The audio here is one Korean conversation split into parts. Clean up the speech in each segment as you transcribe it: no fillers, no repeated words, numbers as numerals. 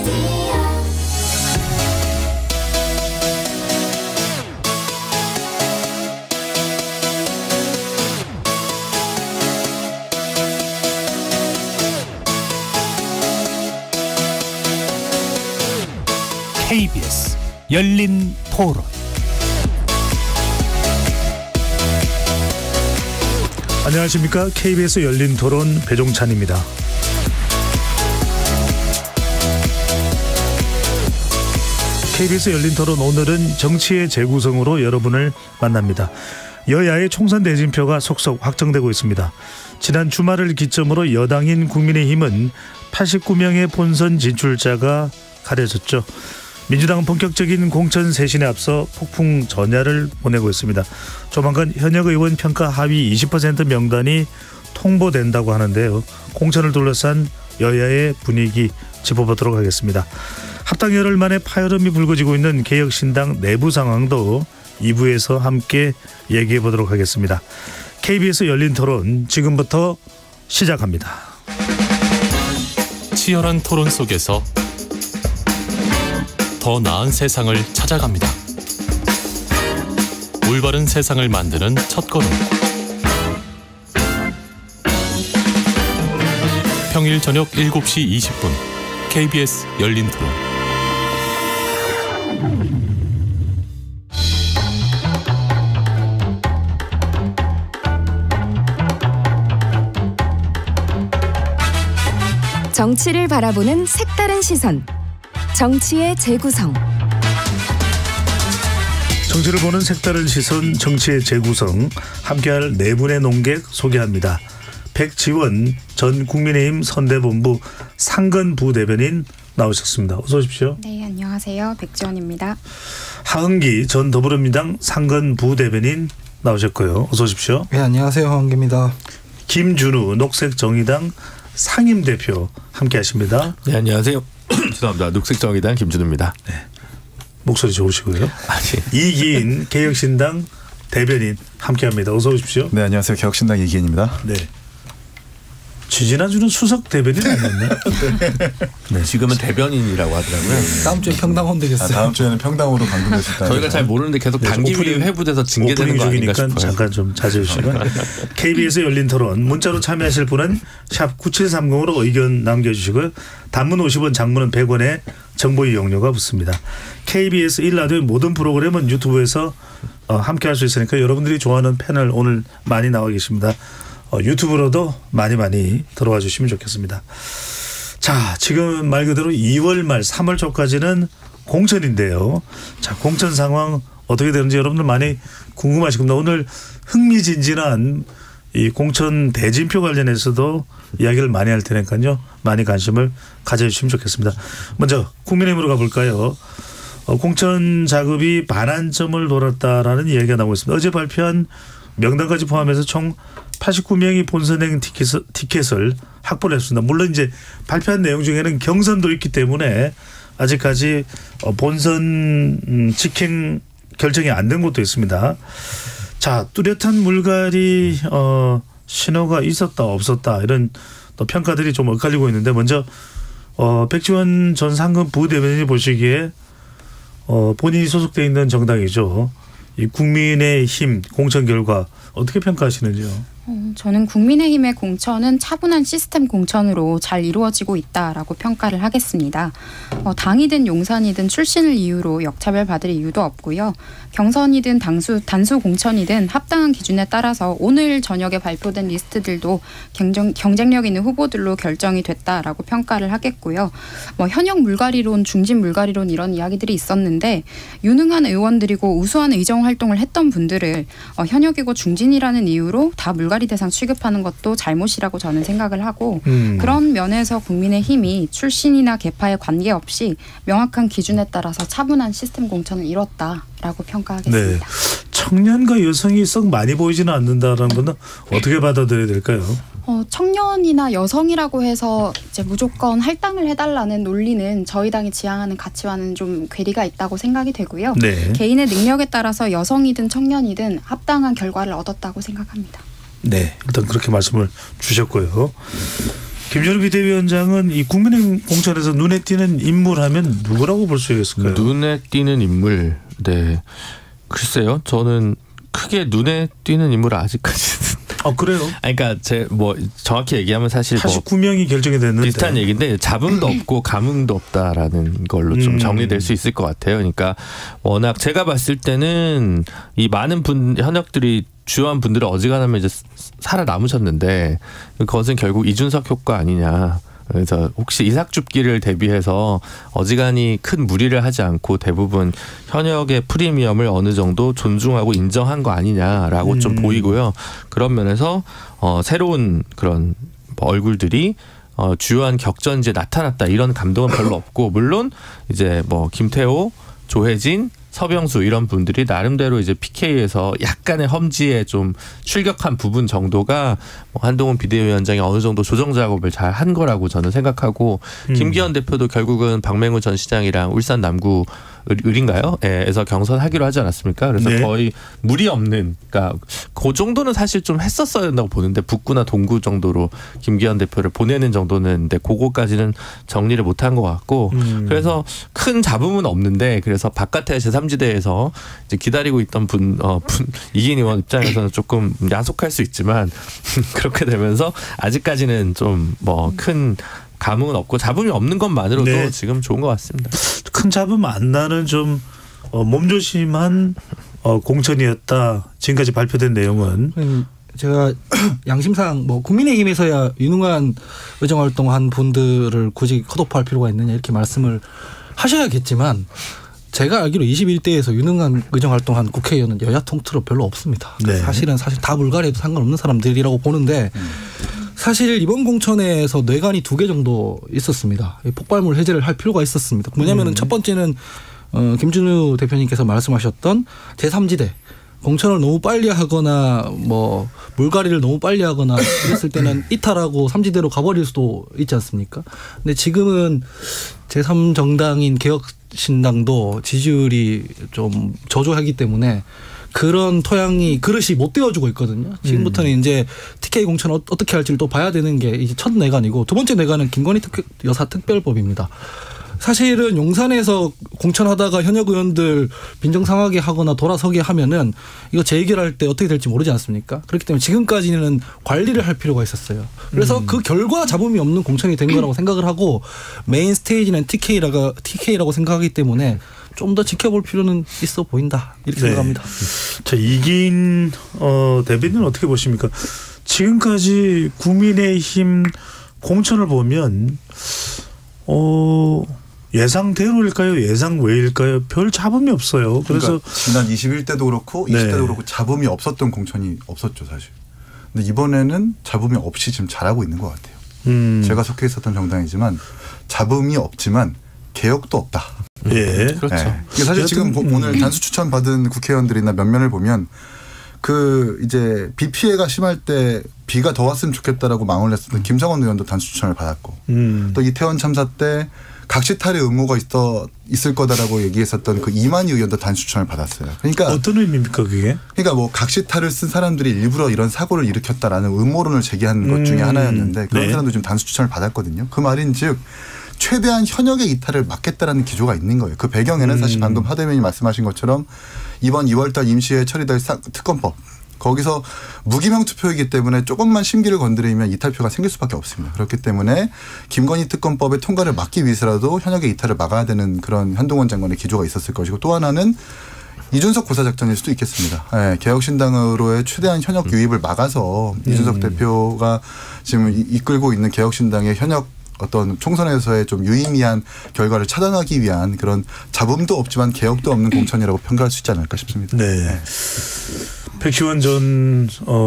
KBS 열린 토론. 안녕하십니까. KBS 열린 토론 배종찬입니다. KBS 열린 토론 오늘은 정치의 재구성으로 여러분을 만납니다. 여야의 총선 대진표가 속속 확정되고 있습니다. 지난 주말을 기점으로 여당인 국민의힘은 89명의 본선 진출자가 가려졌죠. 민주당은 본격적인 공천 쇄신에 앞서 폭풍 전야를 보내고 있습니다. 조만간 현역 의원 평가 하위 20% 명단이 통보된다고 하는데요. 공천을 둘러싼 여야의 분위기 짚어보도록 하겠습니다. 합당 열흘 만에 파열음이 불거지고 있는 개혁신당 내부 상황도 2부에서 함께 얘기해 보도록 하겠습니다. KBS 열린 토론 지금부터 시작합니다. 치열한 토론 속에서 더 나은 세상을 찾아갑니다. 올바른 세상을 만드는 첫걸음. 평일 저녁 7시 20분 KBS 열린 토론. 정치를 바라보는 색다른 시선. 정치의 재구성. 정치를 보는 색다른 시선, 정치의 재구성. 함께할 네 분의 논객 소개합니다. 백지원 전 국민의힘 선대본부 상근 부대변인 나오셨습니다. 어서 오십시오. 네, 안녕하세요. 백지원입니다. 하은기 전 더불어민주당 상근 부대변인 나오셨고요. 어서 오십시오. 네, 안녕하세요. 하은기입니다. 김준우 녹색정의당 상임대표 함께하십니다. 네, 안녕하세요. 죄송합니다. 녹색정의당 김준우입니다. 네, 목소리 좋으시고요. 이기인 개혁신당 대변인 함께합니다. 어서 오십시오. 네, 안녕하세요. 개혁신당 이기인입니다. 네. 지지난주는 수석 대변인 아니었나요? 네, 지금은 대변인이라고 하더라고요. 다음 주에 평당원 되겠어요. 다음 주에는 평당으로 방송되실까요? 저희가 잘 모르는데 계속 단기위 회부돼서 징계되는 거 아닌가 싶어요. 잠깐 좀 자제해 주시고요. KBS 열린 토론 문자로 참여하실 분은 샵 9730으로 의견 남겨주시고요. 단문 50원, 장문은 100원에 정보 이용료가 붙습니다. KBS 1라디오의 모든 프로그램은 유튜브에서 함께할 수 있으니까 여러분들이 좋아하는 패널 오늘 많이 나와 계십니다. 유튜브로도 많이 들어와 주시면 좋겠습니다. 자, 지금 말 그대로 2월 말 3월 초까지는 공천인데요. 자, 공천 상황 어떻게 되는지 여러분들 많이 궁금하실 겁니다. 오늘 흥미진진한 이 공천 대진표 관련해서도 이야기를 많이 할 테니까요. 많이 관심을 가져주시면 좋겠습니다. 먼저 국민의힘으로 가볼까요? 공천 작업이 반환점을 돌았다라는 이야기가 나오고 있습니다. 어제 발표한 명단까지 포함해서 총 89명이 본선행 티켓을 확보를 했습니다. 물론 이제 발표한 내용 중에는 경선도 있기 때문에 아직까지 본선 직행 결정이 안 된 것도 있습니다. 자, 뚜렷한 물갈이 신호가 있었다 없었다 이런 또 평가들이 좀 엇갈리고 있는데 먼저 백지원 전 상근 부대변인이 보시기에 본인이 소속돼 있는 정당이죠. 이 국민의힘 공천 결과 어떻게 평가하시는지요? 저는 국민의힘의 공천은 차분한 시스템 공천으로 잘 이루어지고 있다라고 평가를 하겠습니다. 당이든 용산이든 출신을 이유로 역차별 받을 이유도 없고요. 경선이든 단수 공천이든 합당한 기준에 따라서 오늘 저녁에 발표된 리스트들도 경쟁력 있는 후보들로 결정이 됐다라고 평가를 하겠고요. 현역 물갈이론, 중진 물갈이론 이런 이야기들이 있었는데 유능한 의원들이고 우수한 의정 활동을 했던 분들을 현역이고 중진이라는 이유로 다 물갈이 대상 취급하는 것도 잘못이라고 저는 생각을 하고 그런 면에서 국민의힘이 출신이나 계파에 관계없이 명확한 기준에 따라서 차분한 시스템 공천을 이뤘다라고 평가하겠습니다. 네. 청년과 여성이 썩 많이 보이지는 않는다라는 건 어떻게 받아들여야 될까요? 청년이나 여성이라고 해서 이제 무조건 할당을 해달라는 논리는 저희 당이 지향하는 가치와는 좀 괴리가 있다고 생각이 되고요. 네. 개인의 능력에 따라서 여성이든 청년이든 합당한 결과를 얻었다고 생각합니다. 네, 일단 그렇게 말씀을 주셨고요. 김준우 비대위원장은 이 국민의힘 공천에서 눈에 띄는 인물하면 누구라고 볼 수 있을까요? 눈에 띄는 인물, 네, 글쎄요. 저는 크게 눈에 띄는 인물은 아직까지는. 그래요? 그러니까 뭐 정확히 얘기하면 사실 89명이 결정이 됐는데 비슷한 얘기인데 잡음도 없고 감흥도 없다라는 걸로 좀 정리될 수 있을 것 같아요. 그러니까 워낙 제가 봤을 때는 이 많은 현역들이 주요한 분들은 어지간하면 이제 살아남으셨는데 그것은 결국 이준석 효과 아니냐. 그래서 혹시 이삭줍기를 대비해서 어지간히 큰 무리를 하지 않고 대부분 현역의 프리미엄을 어느 정도 존중하고 인정한 거 아니냐라고 좀 보이고요. 그런 면에서 새로운 그런 얼굴들이 주요한 격전지에 나타났다 이런 감동은 별로 없고 물론 이제 뭐 김태호, 조혜진, 서병수 이런 분들이 나름대로 이제 PK에서 약간의 험지에 좀 출격한 부분 정도가 한동훈 비대위원장이 어느 정도 조정 작업을 잘 한 거라고 저는 생각하고 김기현 대표도 결국은 박맹우 전 시장이랑 울산 남구 을인가요? 에서 경선하기로 하지 않았습니까? 그래서 네. 거의 무리 없는, 그러니까 그 정도는 사실 좀 했었어야 된다고 보는데 북구나 동구 정도로 김기현 대표를 보내는 정도는 근데 그거까지는 정리를 못한 것 같고 그래서 큰 잡음은 없는데 그래서 바깥에 제3지대에서 이제 기다리고 있던 이긴 의원 입장에서는 조금 야속할 수 있지만 그렇게 되면서 아직까지는 좀 뭐 큰 감흥은 없고 잡음이 없는 것만으로도 네. 지금 좋은 것 같습니다. 큰 잡음 안 나는 좀 몸조심한 공천이었다. 지금까지 발표된 내용은 제가 양심상 뭐 국민의힘에서야 유능한 의정활동한 분들을 굳이 컷오프할 필요가 있느냐 이렇게 말씀을 하셔야겠지만 제가 알기로 21대에서 유능한 의정활동한 국회의원은 여야 통틀어 별로 없습니다. 네. 사실 다 물갈이해도 상관없는 사람들이라고 보는데 사실 이번 공천에서 뇌관이 2개 정도 있었습니다. 폭발물 해제를 할 필요가 있었습니다. 뭐냐면은 첫 번째는 김준우 대표님께서 말씀하셨던 제3지대 공천을 너무 빨리 하거나 뭐 물갈이를 너무 빨리 하거나 이랬을 때는 이탈하고 3지대로 가버릴 수도 있지 않습니까? 근데 지금은 제3정당인 개혁신당도 지지율이 좀 저조하기 때문에 그런 그릇이 못 되어주고 있거든요. 지금부터는 이제 TK 공천 어떻게 할지를 또 봐야 되는 게 이제 첫 내관이고 두 번째 내관은 김건희 여사 특별법입니다. 사실은 용산에서 공천하다가 현역 의원들 빈정상하게 하거나 돌아서게 하면은 이거 재해결할 때 어떻게 될지 모르지 않습니까? 그렇기 때문에 지금까지는 관리를 할 필요가 있었어요. 그래서 그 결과 잡음이 없는 공천이 된 거라고 생각을 하고 메인 스테이지는 TK라고 생각하기 때문에 좀 더 지켜볼 필요는 있어 보인다 이렇게 생각합니다. 자, 이긴 대변인은 어떻게 보십니까? 지금까지 국민의힘 공천을 보면 예상대로일까요? 예상 외일까요? 별 잡음이 없어요. 그래서 그러니까 지난 21대도 그렇고 20대도 그렇고 잡음이 없었던 공천이 없었죠 사실. 근데 이번에는 잡음이 없이 지금 잘하고 있는 것 같아요. 제가 속해 있었던 정당이지만 잡음이 없지만 개혁도 없다. 예, 그렇죠. 네. 사실 지금 오늘 단수 추천 받은 국회의원들이나 몇 면을 보면 이제 비 피해가 심할 때 비가 더 왔으면 좋겠다라고 망언을 했었던 김성원 의원도 단수 추천을 받았고 또 이태원 참사 때 각시탈의 음모가 있을 거다라고 얘기했었던 그 이만희 의원도 단수 추천을 받았어요. 그러니까 어떤 의미입니까 그게? 그러니까 뭐 각시탈을 쓴 사람들이 일부러 이런 사고를 일으켰다라는 음모론을 제기한 것 중에 하나였는데 그런 사람도 지금 단수 추천을 받았거든요. 그 말인즉 최대한 현역의 이탈을 막겠다라는 기조가 있는 거예요. 그 배경에는 사실 방금 하 대변인이 말씀하신 것처럼 이번 2월달 임시에 처리될 특검법 거기서 무기명 투표이기 때문에 조금만 심기를 건드리면 이탈표가 생길 수밖에 없습니다. 그렇기 때문에 김건희 특검법의 통과를 막기 위해서라도 현역의 이탈을 막아야 되는 그런 한동훈 장관의 기조가 있었을 것이고 또 하나는 이준석 고사작전일 수도 있겠습니다. 네, 개혁신당으로의 최대한 현역 유입을 막아서 이준석 대표가 지금 이끌고 있는 개혁신당의 현역 어떤 총선에서의 좀 유의미한 결과를 차단하기 위한 그런 잡음도 없지만 개혁도 없는 공천이라고 평가할 수 있지 않을까 싶습니다. 네. 백시원 전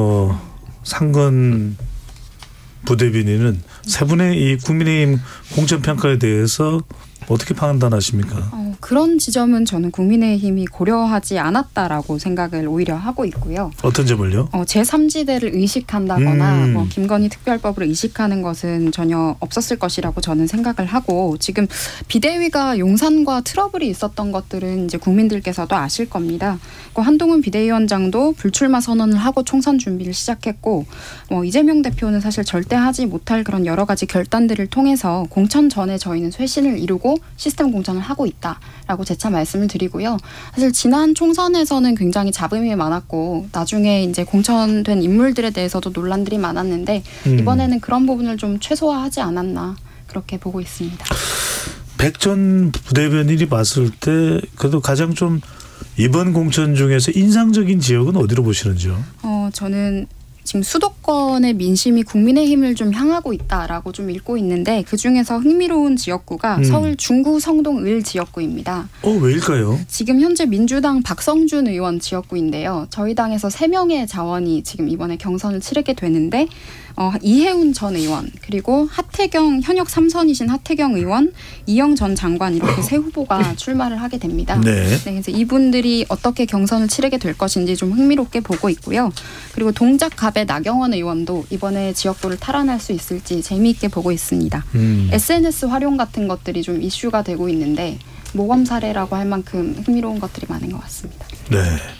상근 부대변인은 세 분의 이 국민의힘 공천 평가에 대해서 어떻게 판단하십니까? 그런 지점은 저는 국민의힘이 고려하지 않았다라고 생각을 오히려 하고 있고요. 어떤 점을요? 제3지대를 의식한다거나 뭐 김건희 특별법을 의식하는 것은 전혀 없었을 것이라고 저는 생각을 하고 지금 비대위가 용산과 트러블이 있었던 것들은 이제 국민들께서도 아실 겁니다. 한동훈 비대위원장도 불출마 선언을 하고 총선 준비를 시작했고 이재명 대표는 사실 절대 하지 못할 그런 여러 가지 결단들을 통해서 공천 전에 저희는 쇄신을 이루고 시스템 공천을 하고 있다라고 재차 말씀을 드리고요. 사실 지난 총선에서는 굉장히 잡음이 많았고 나중에 이제 공천된 인물들에 대해서도 논란들이 많았는데 이번에는 그런 부분을 좀 최소화하지 않았나 그렇게 보고 있습니다. 백 전 부대변인이 봤을 때 그래도 가장 좀 이번 공천 중에서 인상적인 지역은 어디로 보시는지요? 저는 지금 수도권의 민심이 국민의힘을 좀 향하고 있다라고 좀 읽고 있는데 그중에서 흥미로운 지역구가 서울 중구 성동 을 지역구입니다. 왜일까요? 지금 현재 민주당 박성준 의원 지역구인데요. 저희 당에서 3명의 자원이 지금 이번에 경선을 치르게 되는데 이해운 전 의원 그리고 하태경 현역 3선이신 하태경 의원 이영 전 장관 이렇게 세 후보가 출마를 하게 됩니다. 네. 그래서 이분들이 어떻게 경선을 치르게 될 것인지 좀 흥미롭게 보고 있고요. 그리고 동작갑의 나경원 의원도 이번에 지역구를 탈환할 수 있을지 재미있게 보고 있습니다. SNS 활용 같은 것들이 좀 이슈가 되고 있는데 모범 사례라고 할 만큼 흥미로운 것들이 많은 것 같습니다. 네.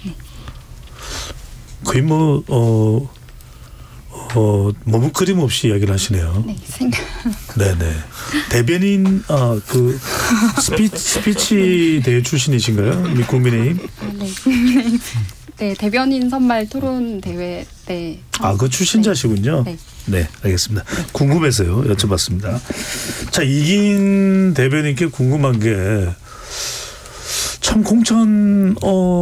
거의 머뭇거림 없이 이야기를 하시네요. 네, 네네. 대변인 그 스피치 대회 출신이신가요? 국민의힘? 네, 국민의힘. 네, 대변인 선발 토론 대회 때. 그 출신자시군요. 네. 네, 알겠습니다. 궁금해서요. 여쭤봤습니다. 자, 이긴 대변인께 궁금한 게 참 공천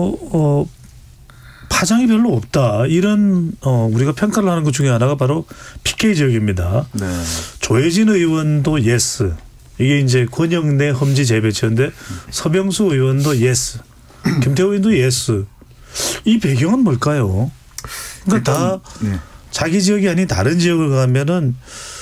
파장이 별로 없다. 이런 우리가 평가를 하는 것 중에 하나가 바로 PK 지역입니다. 네. 조혜진 의원도 예스. 이게 이제 권영래 험지 재배치인데 서병수 의원도 예스. 김태호 의원도 예스. 이 배경은 뭘까요? 그러니까 다 자기 지역이 아닌 다른 지역을 가면은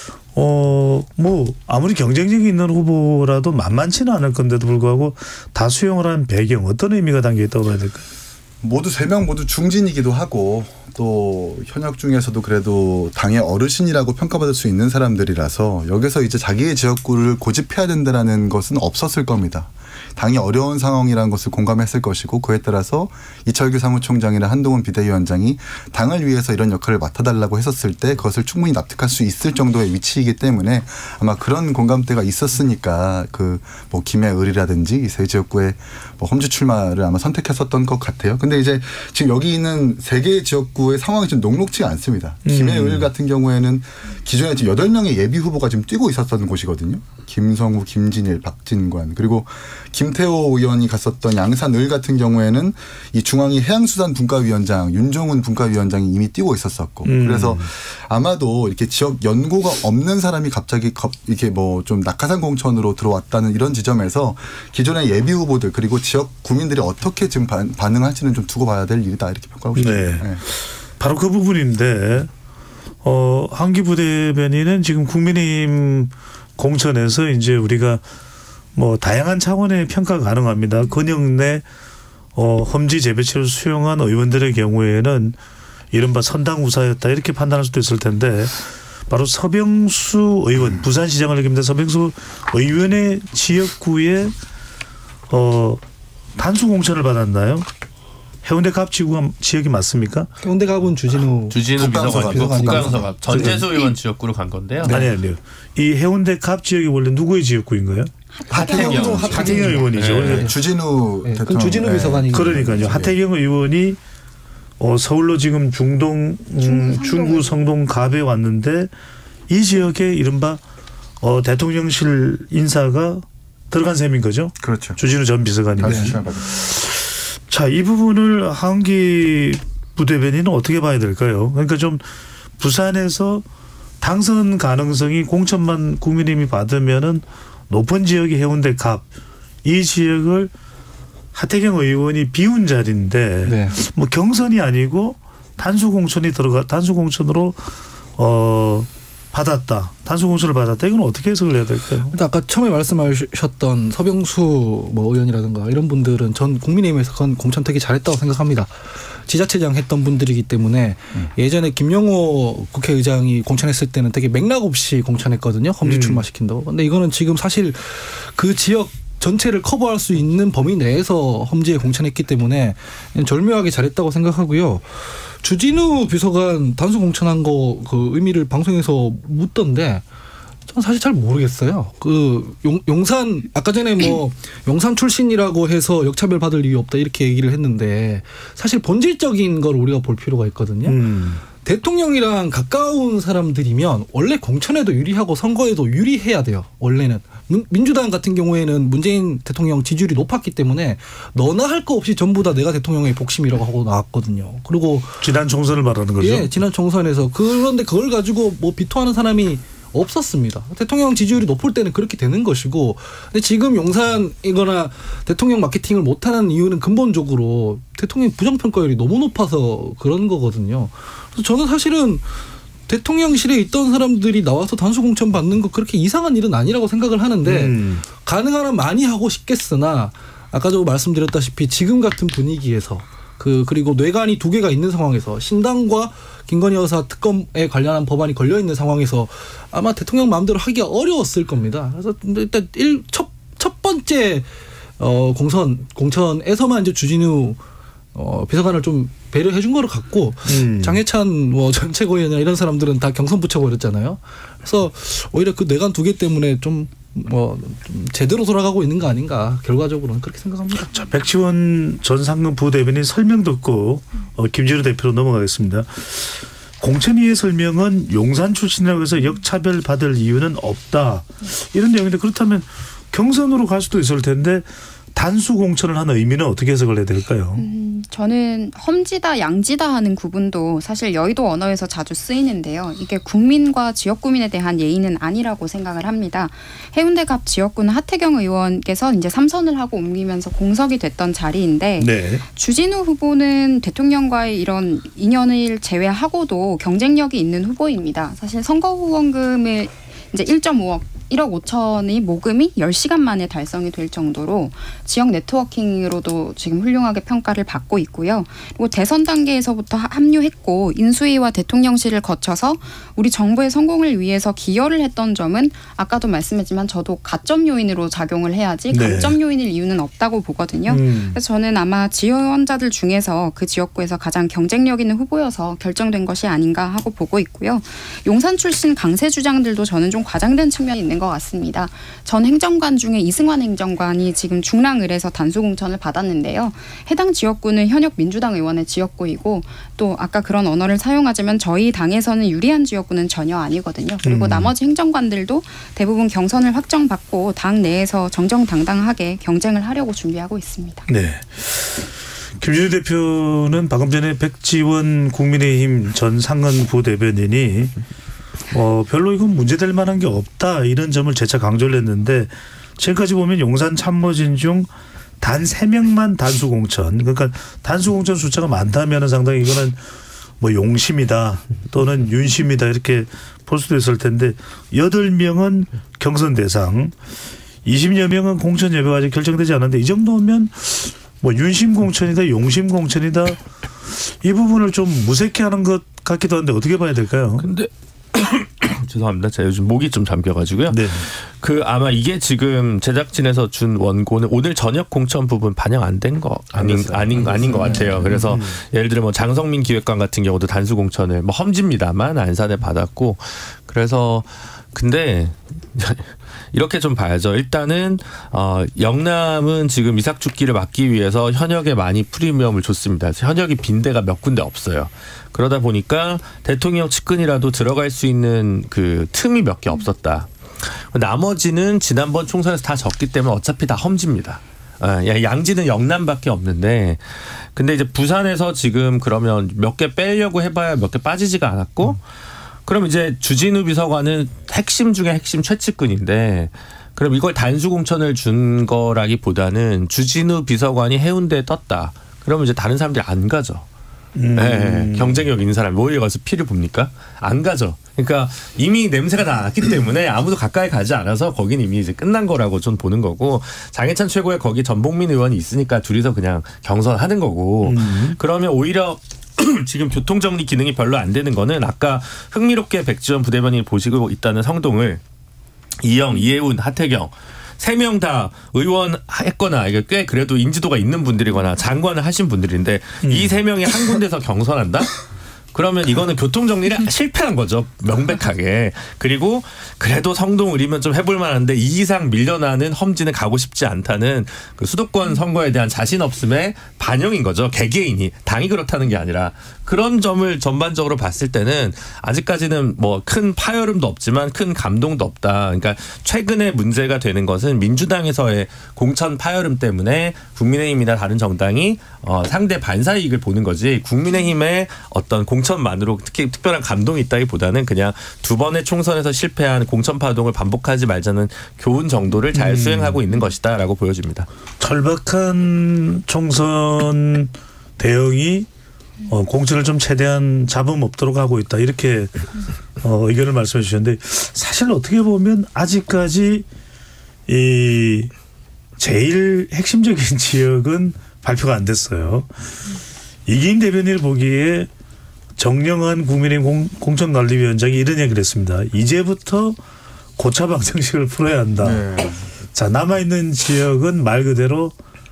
아무리 경쟁력이 있는 후보라도 만만치는 않을 건데도 불구하고 다 수용을 한 배경 어떤 의미가 담겨 있다고 봐야 될까요? 모두 3명 모두 중진이기도 하고 또 현역 중에서도 그래도 당의 어르신이라고 평가받을 수 있는 사람들이라서 여기서 이제 자기의 지역구를 고집해야 된다는 것은 없었을 겁니다. 당이 어려운 상황이라는 것을 공감했을 것이고 그에 따라서 이철규 사무총장이나 한동훈 비대위원장이 당을 위해서 이런 역할을 맡아달라고 했었을 때 그것을 충분히 납득할 수 있을 정도의 위치이기 때문에 아마 그런 공감대가 있었으니까 김해을이라든지 이 세 지역구에 험지 출마를 아마 선택했었던 것 같아요. 근데 이제 지금 여기 있는 3개의 지역구의 상황이 좀 녹록지가 않습니다. 김해을 같은 경우에는 기존에 지금 8명의 예비 후보가 지금 뛰고 있었던 곳이거든요. 김성우, 김진일, 박진관 그리고 김태호 의원이 갔었던 양산을 같은 경우에는 이 중앙위 해양수산분과위원장 윤종훈 분과위원장이 이미 뛰고 있었었고 그래서 아마도 이렇게 지역 연고가 없는 사람이 갑자기 이렇게 좀 낙하산 공천으로 들어왔다는 이런 지점에서 기존의 예비 후보들 그리고 지역 구민들이 어떻게 지금 반응할지는 좀 두고 봐야 될 일이다 이렇게 평가하고 싶습니다. 네. 바로 그 부분인데 한기 부대변인은 지금 국민의힘 공천에서 이제 우리가 다양한 차원의 평가가 가능합니다. 권영래 험지 재배치를 수용한 의원들의 경우에는 이른바 선당 우사였다 이렇게 판단할 수도 있을 텐데 바로 서병수 의원 부산시장을 얘기합니다. 서병수 의원의 지역구에 단수 공천을 받았나요? 해운대 갑 지역이 맞습니까? 해운대 갑은 주진우 비서관이고 북강서갑 전재수 의원 지역구로 간 건데요. 네. 아니요. 이 해운대 갑 지역이 원래 누구의 지역구인가요? 하태경 의원이죠. 네. 주진우 대통령. 주진우 비서관이. 그러니까요. 하태경 의원이 서울로 지금 중구 성동 갑에 왔는데 이 지역에 이른바 대통령실 인사가 들어간 셈인 거죠. 그렇죠. 주진우 전 비서관이. 자, 이 부분을 한기 부대변인은 어떻게 봐야 될까요? 그러니까 좀 부산에서 당선 가능성이 공천만 국민의힘이 받으면은 높은 지역이 해운대 갑 이 지역을 하태경 의원이 비운 자리인데 네. 경선이 아니고 단수 공천으로 받았다. 단수 공천을 받았다. 이건 어떻게 해석을 해야 될까요? 일단 아까 처음에 말씀하셨던 서병수 뭐 의원이라든가 이런 분들은 전 국민의힘에서 그건 공천 되게 잘했다고 생각합니다. 지자체장 했던 분들이기 때문에 예전에 김영호 국회의장이 공천했을 때는 되게 맥락 없이 공천했거든요. 험지 출마시킨다고. 근데 이거는 지금 사실 그 지역 전체를 커버할 수 있는 범위 내에서 험지에 공천했기 때문에 절묘하게 잘했다고 생각하고요. 주진우 비서관 단수 공천한 거 그 의미를 방송에서 묻던데 저는 사실 잘 모르겠어요. 그 용산 아까 전에 뭐 용산 출신이라고 해서 역차별 받을 이유 없다 이렇게 얘기를 했는데 사실 본질적인 걸 우리가 볼 필요가 있거든요. 대통령이랑 가까운 사람들이면 원래 공천에도 유리하고 선거에도 유리해야 돼요. 원래는. 민주당 같은 경우에는 문재인 대통령 지지율이 높았기 때문에 너나 할 거 없이 전부 다 내가 대통령의 복심이라고 하고 나왔거든요. 그리고 지난 총선을 말하는 거죠? 예, 지난 총선에서. 그런데 그걸 가지고 뭐 비토하는 사람이 없었습니다. 대통령 지지율이 높을 때는 그렇게 되는 것이고, 근데 지금 용산이거나 대통령 마케팅을 못하는 이유는 근본적으로 대통령 부정평가율이 너무 높아서 그런 거거든요. 그래서 저는 사실은 대통령실에 있던 사람들이 나와서 단수 공천 받는 거 그렇게 이상한 일은 아니라고 생각을 하는데 가능하면 많이 하고 싶겠으나 아까도 말씀드렸다시피 지금 같은 분위기에서 그리고 뇌관이 2개가 있는 상황에서 신당과 김건희 여사 특검에 관련한 법안이 걸려 있는 상황에서 아마 대통령 마음대로 하기가 어려웠을 겁니다. 그래서 일단 첫 번째 공천에서만 이제 주진우 비서관을 좀 배려해 준 거로 같고 장해찬 뭐 전 최고위원이나 이런 사람들은 다 경선 붙여버렸잖아요. 그래서 오히려 그 뇌관 2개 때문에 좀 제대로 돌아가고 있는 거 아닌가 결과적으로는 그렇게 생각합니다. 자, 백지원 전 상근 부대변인 설명 듣고 김진우 대표로 넘어가겠습니다. 공천위의 설명은 용산 출신이라고 해서 역차별 받을 이유는 없다. 이런 내용인데 그렇다면 경선으로 갈 수도 있을 텐데 단수 공천을 하는 의미는 어떻게 해석을 해야 될까요? 저는 험지다 양지다 하는 구분도 사실 여의도 언어에서 자주 쓰이는데요. 이게 국민과 지역구민에 대한 예의는 아니라고 생각을 합니다. 해운대갑 지역구는 하태경 의원께서 이제 3선을 하고 옮기면서 공석이 됐던 자리인데 네. 주진우 후보는 대통령과의 이런 인연을 제외하고도 경쟁력이 있는 후보입니다. 사실 선거 후원금을 이제 1.1억 5천의 모금이 10시간 만에 달성이 될 정도로 지역 네트워킹으로도 지금 훌륭하게 평가를 받고 있고요. 그리고 대선 단계에서부터 합류했고 인수위와 대통령실을 거쳐서 우리 정부의 성공을 위해서 기여를 했던 점은 아까도 말씀했지만 저도 가점 요인으로 작용을 해야지 강점 요인일 이유는 없다고 보거든요. 그래서 저는 아마 지원자들 중에서 그 지역구에서 가장 경쟁력 있는 후보여서 결정된 것이 아닌가 하고 보고 있고요. 용산 출신 강세 주장들도 저는 좀 과장된 측면이 있는 것 같습니다. 전 행정관 중에 이승환 행정관이 지금 중랑을에서 단수 공천을 받았는데요. 해당 지역구는 현역 민주당 의원의 지역구이고 또 아까 그런 언어를 사용하자면 저희 당에서는 유리한 지역구는 전혀 아니거든요. 그리고 나머지 행정관들도 대부분 경선을 확정받고 당 내에서 정정당당하게 경쟁을 하려고 준비하고 있습니다. 네. 김진우 대표는 방금 전에 백지원 국민의힘 전 상근 부대변인이 별로 이건 문제될 만한 게 없다 이런 점을 재차 강조를 했는데 지금까지 보면 용산 참모진 중 단 3명만 단수 공천 그러니까 단수 공천 숫자가 많다면 상당히 이거는 뭐 용심이다 또는 윤심이다 이렇게 볼 수도 있을 텐데 8명은 경선 대상 20여 명은 공천 여부가 아직 결정되지 않았는데 이 정도면 뭐 윤심 공천이다 용심 공천이다 이 부분을 좀 무색해하는 것 같기도 한데 어떻게 봐야 될까요? 근데 죄송합니다. 제가 요즘 목이 좀 잠겨가지고요. 네. 아마 이게 지금 제작진에서 준 원고는 오늘 저녁 공천 부분 반영 안 된 거 아닌 것 같아요. 그래서 예를 들어 뭐 장성민 기획관 같은 경우도 단수 공천을 뭐 험지입니다만 안산에 받았고 그래서 근데 이렇게 좀 봐야죠. 일단은 영남은 지금 이삭 죽기를 막기 위해서 현역에 많이 프리미엄을 줬습니다. 현역이 빈대가 몇 군데 없어요. 그러다 보니까 대통령 측근이라도 들어갈 수 있는 그 틈이 몇 개 없었다. 나머지는 지난번 총선에서 다 졌기 때문에 어차피 다 험지입니다. 양지는 영남밖에 없는데 근데 이제 부산에서 지금 그러면 몇 개 빼려고 해봐야 몇 개 빠지지가 않았고 그럼 이제 주진우 비서관은 핵심 중에 핵심 최측근인데 그럼 이걸 단수 공천을 준 거라기보다는 주진우 비서관이 해운대에 떴다. 그러면 이제 다른 사람들이 안 가죠. 네, 경쟁력 있는 사람이 모여에 가서 피를 봅니까? 안 가죠. 그러니까 이미 냄새가 다 났기 때문에 아무도 가까이 가지 않아서 거긴 이미 이제 끝난 거라고 좀 보는 거고, 장해찬 최고의 거기 전봉민 의원이 있으니까 둘이서 그냥 경선하는 거고, 그러면 오히려 지금 교통정리 기능이 별로 안 되는 거는 아까 흥미롭게 백지원 부대변인이 보시고 있다는 성동을 이영, 이혜훈, 하태경 3명 다 의원 했거나 이게 꽤 그래도 인지도가 있는 분들이거나 장관을 하신 분들인데 이 3명이 한 군데서 경선한다? 그러면 이거는 교통정리를 실패한 거죠. 명백하게. 그리고 그래도 성동을이면 좀 해볼 만한데 이 이상 밀려나는 험지는 가고 싶지 않다는 그 수도권 선거에 대한 자신 없음의 반영인 거죠. 개개인이. 당이 그렇다는 게 아니라. 그런 점을 전반적으로 봤을 때는 아직까지는 뭐 큰 파열음도 없지만 큰 감동도 없다. 그러니까 최근에 문제가 되는 것은 민주당에서의 공천 파열음 때문에 국민의힘이나 다른 정당이 상대 반사이익을 보는 거지, 국민의힘의 어떤 공천만으로 특히 특별한 감동이 있다기보다는 그냥 두 번의 총선에서 실패한 공천 파동을 반복하지 말자는 교훈 정도를 잘 수행하고 있는 것이다라고 보여집니다. 절박한 총선 대응이 공천을 좀 최대한 잡음 없도록 하고 있다, 이렇게 의견을 말씀해 주셨는데, 사실 어떻게 보면 아직까지 이 제일 핵심적인 지역은 발표가 안 됐어요. 이기인 대변인을 보기에 정영환 국민의힘 공천관리위원장이 이런 얘기를 했습니다. 이제부터 고차 방정식을 풀어야 한다. 네. 자, 남아있는 지역은 말 그대로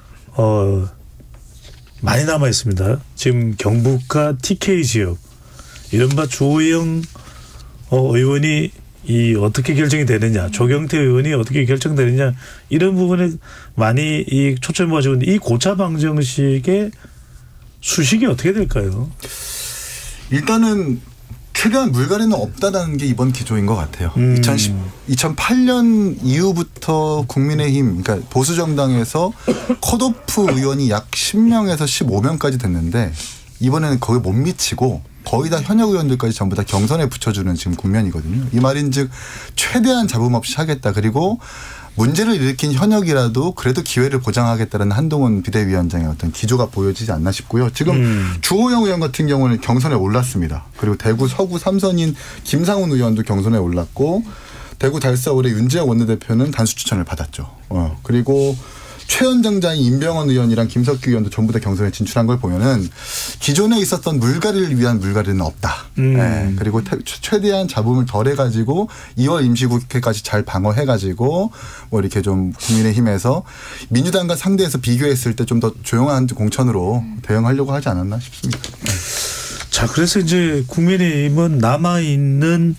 많이 남아 있습니다. 지금 경북과 TK 지역, 이른바 주호영 의원이 어떻게 결정이 되느냐, 조경태 의원이 어떻게 결정되느냐, 이런 부분에 많이 초점이 모아지고 있는데, 이 고차 방정식의 수식이 어떻게 될까요? 일단은 최대한 물갈이는 없다라는 게 이번 기조인 것 같아요. 2008년 이후부터 국민의힘, 그러니까 보수 정당에서 컷오프 의원이 약 10명에서 15명까지 됐는데 이번에는 거의 못 미치고 거의 다 현역 의원들까지 전부 다 경선에 붙여주는 지금 국면이거든요. 이 말인즉 최대한 잡음 없이 하겠다. 그리고 문제를 일으킨 현역이라도 그래도 기회를 보장하겠다는 한동훈 비대위원장의 어떤 기조가 보여지지 않나 싶고요. 지금 주호영 의원 같은 경우는 경선에 올랐습니다. 그리고 대구 서구 3선인 김상훈 의원도 경선에 올랐고, 대구 달서울의 윤재혁 원내대표는 단수 추천을 받았죠. 그리고 최연장자인 임병헌 의원이랑 김석규 의원도 전부 다 경선에 진출한 걸 보면은 기존에 있었던 물갈이를 위한 물갈이는 없다. 네. 그리고 최대한 잡음을 덜 해가지고 2월 임시국회까지 잘 방어해가지고 뭐 이렇게 좀 국민의힘에서 민주당과 상대해서 비교했을 때 좀 더 조용한 공천으로 대응하려고 하지 않았나 싶습니다. 자, 그래서 이제 국민의힘은 남아있는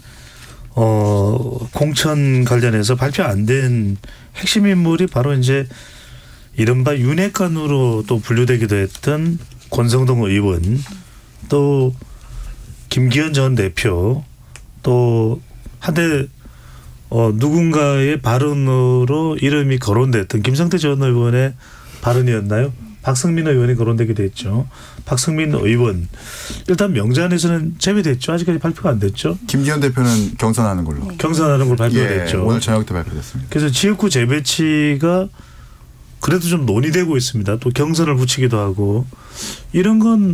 공천 관련해서 발표 안 된 핵심 인물이 바로 이제 이른바 윤핵관으로 또 분류되기도 했던 권성동 의원, 또 김기현 전 대표, 또 한때 누군가의 발언으로 이름이 거론됐던 김성태 전 의원의 발언이었나요? 박성민 의원이 거론되기도 했죠. 박성민 의원 일단 명단에서는 제외됐죠. 아직까지 발표가 안 됐죠. 김기현 대표는 경선하는 걸로. 경선하는 걸 발표했죠. 오늘 저녁 때 발표됐습니다. 그래서 지역구 재배치가 그래도 좀 논의되고 있습니다. 또 경선을 붙이기도 하고, 이런 건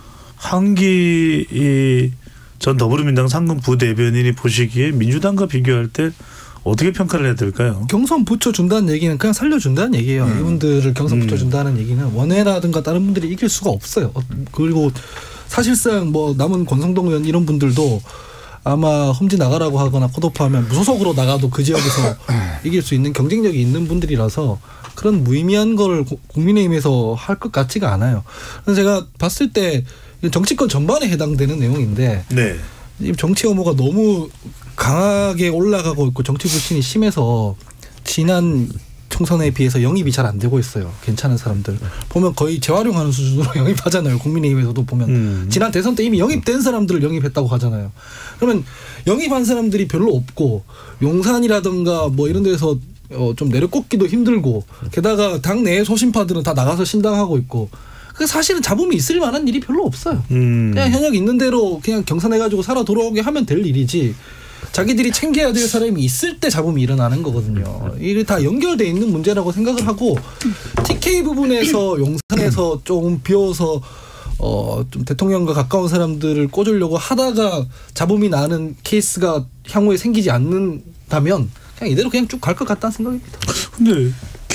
한기 전 더불어민주당 상근 부대변인이 보시기에 민주당과 비교할 때 어떻게 평가를 해야 될까요? 경선 붙여준다는 얘기는 그냥 살려준다는 얘기예요. 이분들을 경선 붙여준다는 얘기는 원외라든가 다른 분들이 이길 수가 없어요. 그리고 사실상 뭐 남은 권성동 의원 이런 분들도 아마 험지 나가라고 하거나 컷오프하면 무소속으로 나가도 그 지역에서 이길 수 있는 경쟁력이 있는 분들이라서 그런 무의미한 걸 국민의힘에서 할 것 같지가 않아요. 그래서 제가 봤을 때 정치권 전반에 해당되는 내용인데, 네. 정치 혐오가 너무 강하게 올라가고 있고 정치 불신이 심해서 지난 총선에 비해서 영입이 잘 안 되고 있어요. 괜찮은 사람들 보면 거의 재활용하는 수준으로 영입하잖아요. 국민의힘에서도 보면 지난 대선 때 이미 영입된 사람들을 영입했다고 하잖아요. 그러면 영입한 사람들이 별로 없고 용산이라든가 뭐 이런 데서 좀 내려꽂기도 힘들고, 게다가 당내 소신파들은 다 나가서 신당하고 있고, 그 사실은 잡음이 있을 만한 일이 별로 없어요. 그냥 현역 있는 대로 그냥 경선해가지고 살아 돌아오게 하면 될 일이지, 자기들이 챙겨야 될 사람이 있을 때 잡음이 일어나는 거거든요. 이게 다 연결돼 있는 문제라고 생각을 하고, TK 부분에서 용산에서 조금 비워서 좀 대통령과 가까운 사람들을 꽂으려고 하다가 잡음이 나는 케이스가 향후에 생기지 않는다면 그냥 이대로 그냥 쭉 갈 것 같다는 생각입니다. 근데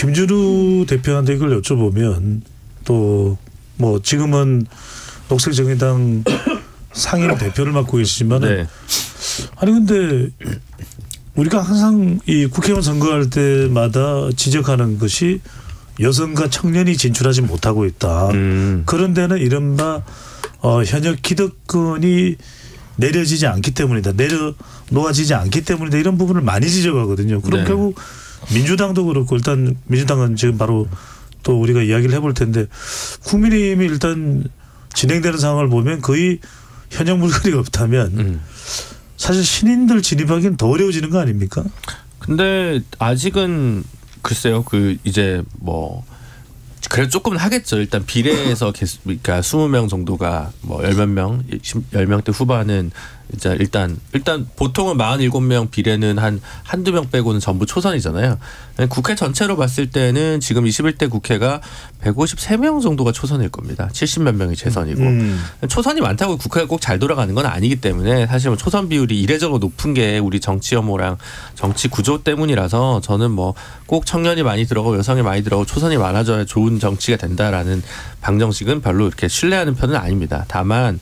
김준우 대표한테 이걸 여쭤보면 또 뭐 지금은 녹색정의당 상임 대표를 맡고 계시지만 네. 아니 근데 우리가 항상 이 국회의원 선거할 때마다 지적하는 것이 여성과 청년이 진출하지 못하고 있다. 그런 데는 이른바 현역 기득권이 내려지지 않기 때문이다. 내려놓아지지 않기 때문이다. 이런 부분을 많이 지적하거든요. 그럼 네. 결국 민주당도 그렇고 일단 민주당은 지금 바로 또 우리가 이야기를 해볼 텐데 국민의힘이 일단 진행되는 상황을 보면 거의 현역 물거리가 없다면 사실 신인들 진입하기는 더 어려워지는 거 아닙니까? 근데 아직은 글쎄요. 이제 뭐 그래 조금은 하겠죠. 일단 비례에서 그러니까 20명 정도가 뭐 10몇 명, 10명대 후반은 이제 일단 보통은 47명 비례는 한두 명 빼고는 전부 초선이잖아요. 국회 전체로 봤을 때는 지금 21대 국회가 153명 정도가 초선일 겁니다. 70몇 명이 재선이고. 초선이 많다고 국회가 꼭 잘 돌아가는 건 아니기 때문에 사실 뭐 초선 비율이 이례적으로 높은 게 우리 정치 혐오랑 정치 구조 때문이라서 저는 뭐 꼭 청년이 많이 들어가고 여성이 많이 들어가고 초선이 많아져야 좋은 정치가 된다라는 방정식은 별로 이렇게 신뢰하는 편은 아닙니다. 다만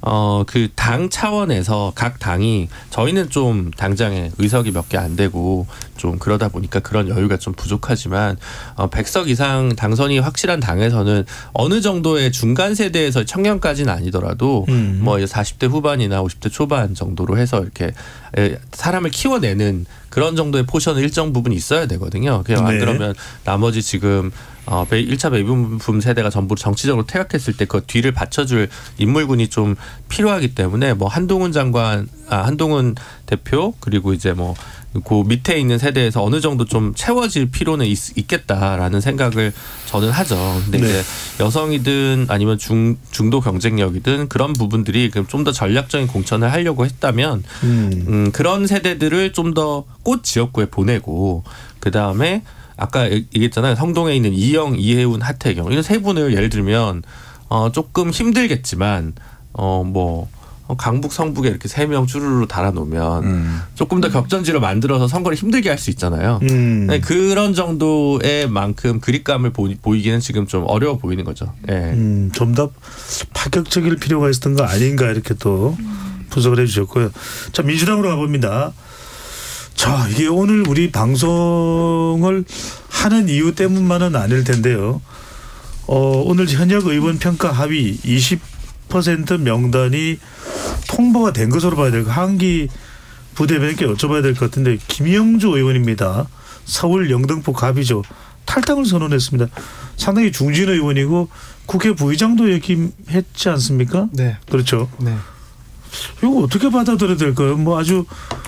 그 당 차원에서 각 당이 저희는 좀 당장에 의석이 몇 개 안 되고 좀 그러다 보니까 그런 여유가 좀 부족하지만 100석 이상 당선이 확실한 당에서는 어느 정도의 중간 세대에서 청년까지는 아니더라도 뭐 40대 후반이나 50대 초반 정도로 해서 이렇게 사람을 키워내는 그런 정도의 포션은 일정 부분 있어야 되거든요. 그냥 안 그러면 나머지 지금 1차 베이비붐 세대가 전부 정치적으로 퇴각했을 때 그 뒤를 받쳐줄 인물군이 좀 필요하기 때문에 뭐 한동훈 대표 그리고 이제 뭐 그 밑에 있는 세대에서 어느 정도 좀 채워질 필요는 있겠다라는 생각을 저는 하죠. 근데 이제 여성이든 아니면 중도 경쟁력이든 그런 부분들이 좀 더 전략적인 공천을 하려고 했다면 그런 세대들을 좀 더 꽃 지역구에 보내고 그 다음에 아까 얘기했잖아요. 성동에 있는 이영, 이혜훈, 하태경 이런 세 분을 예를 들면 조금 힘들겠지만 뭐 강북, 성북에 이렇게 3명 주르르 달아놓으면 조금 더 격전지를 만들어서 선거를 힘들게 할 수 있잖아요. 네, 그런 정도의 만큼 그립감을 보이기는 지금 좀 어려워 보이는 거죠. 네. 좀 더 파격적일 필요가 있었던 거 아닌가 이렇게 또 분석을 해 주셨고요. 자, 민주당으로 가봅니다. 자, 이게 오늘 우리 방송을 하는 이유 때문만은 아닐 텐데요. 오늘 현역 의원 평가 하위 20% 명단이 통보가 된 것으로 봐야 될 것. 한기 부대변인께 여쭤봐야 될 것 같은데 김영주 의원입니다. 서울 영등포 갑이죠. 탈당을 선언했습니다. 상당히 중진 의원이고 국회 부의장도 역임했지 않습니까? 네. 그렇죠. 네. 이거 어떻게 받아들여야 될까요? 뭐 아주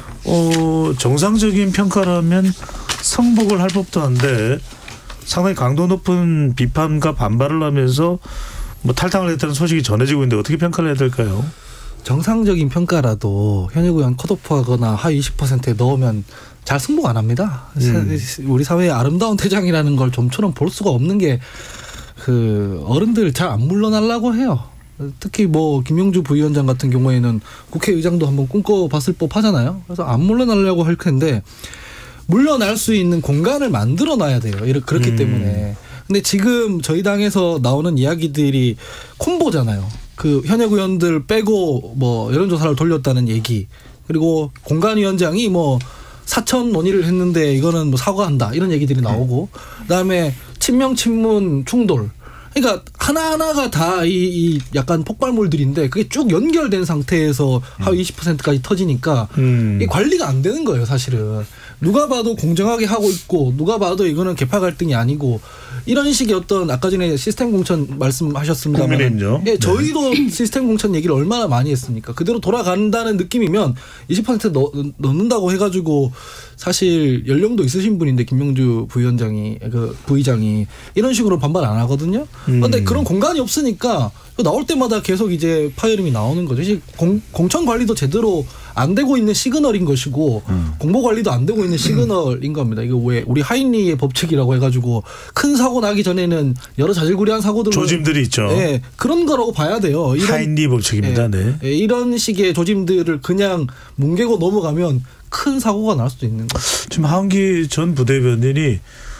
정상적인 평가라면 성복을 할 법도 한데 상당히 강도 높은 비판과 반발을 하면서 뭐 탈당을 했다는 소식이 전해지고 있는데 어떻게 평가를 해야 될까요? 정상적인 평가라도 현역 의원 컷오프하거나 하위 20%에 넣으면 잘 승복 안 합니다. 우리 사회의 아름다운 퇴장이라는 걸 좀처럼 볼 수가 없는 게 그 어른들 잘 안 물러나려고 해요. 특히 뭐 김영주 부위원장 같은 경우에는 국회의장도 한번 꿈꿔봤을 법하잖아요. 그래서 안 물러나려고 할 텐데 물러날 수 있는 공간을 만들어 놔야 돼요. 그렇기 때문에. 근데 지금 저희 당에서 나오는 이야기들이 콤보잖아요. 그 현역 의원들 빼고 뭐 여론조사를 돌렸다는 얘기, 그리고 공관위원장이 뭐 사천 논의를 했는데 이거는 뭐 사과한다 이런 얘기들이 나오고, 그다음에 친명 친문 충돌. 그러니까 하나하나가 다 이 약간 폭발물들인데 그게 쭉 연결된 상태에서 하위 20%까지 터지니까 이 관리가 안 되는 거예요, 사실은. 누가 봐도 공정하게 하고 있고 누가 봐도 이거는 계파 갈등이 아니고 이런 식의 어떤 아까 전에 시스템 공천 말씀하셨습니다만 예, 저희도 시스템 공천 얘기를 얼마나 많이 했습니까? 그대로 돌아간다는 느낌이면 20% 넣는다고 해가지고 사실 연령도 있으신 분인데 김명주 부위원장이 그 부의장이 이런 식으로 반발 안 하거든요. 그런데 그런 공간이 없으니까 나올 때마다 계속 이제 파열음이 나오는 거죠. 공천 관리도 제대로 안 되고 있는 시그널인 것이고 공보 관리도 안 되고 있는 시그널인 겁니다. 이거 왜 우리 하인리의 법칙이라고 해가지고 큰 사고 나기 전에는 여러 자질구레한 사고들 조짐들이 있죠. 네, 그런 거라고 봐야 돼요. 하인리 법칙입니다. 네. 네, 이런 식의 조짐들을 그냥 뭉개고 넘어가면 큰 사고가 날 수도 있는 거죠. 지금 하은기 전 부대변인이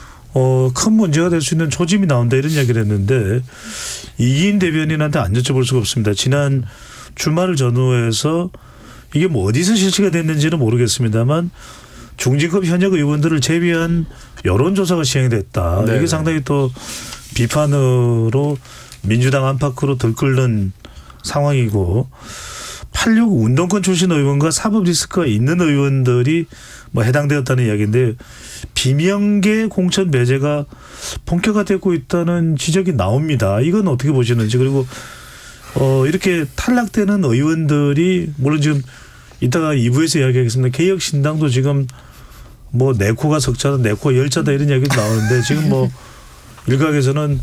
큰 문제가 될 수 있는 조짐이 나온다 이런 이야기를 했는데 이기인 대변인한테 안 여쭤볼 수가 없습니다. 지난 주말을 전후해서 이게 뭐 어디서 실시가 됐는지는 모르겠습니다만 중진급 현역 의원들을 제외한 여론조사가 시행됐다. 네. 이게 상당히 또 비판으로 민주당 안팎으로 들끓는 상황이고 8.6 운동권 출신 의원과 사법 리스크가 있는 의원들이 뭐 해당되었다는 이야기인데 비명계 공천 배제가 본격화되고 있다는 지적이 나옵니다. 이건 어떻게 보시는지 그리고 이렇게 탈락되는 의원들이 물론 지금 이따가 2부에서 이야기하겠습니다. 개혁신당도 지금 뭐 내코가 석자다 내코가 열자다 이런 이야기도 나오는데 지금 뭐 일각에서는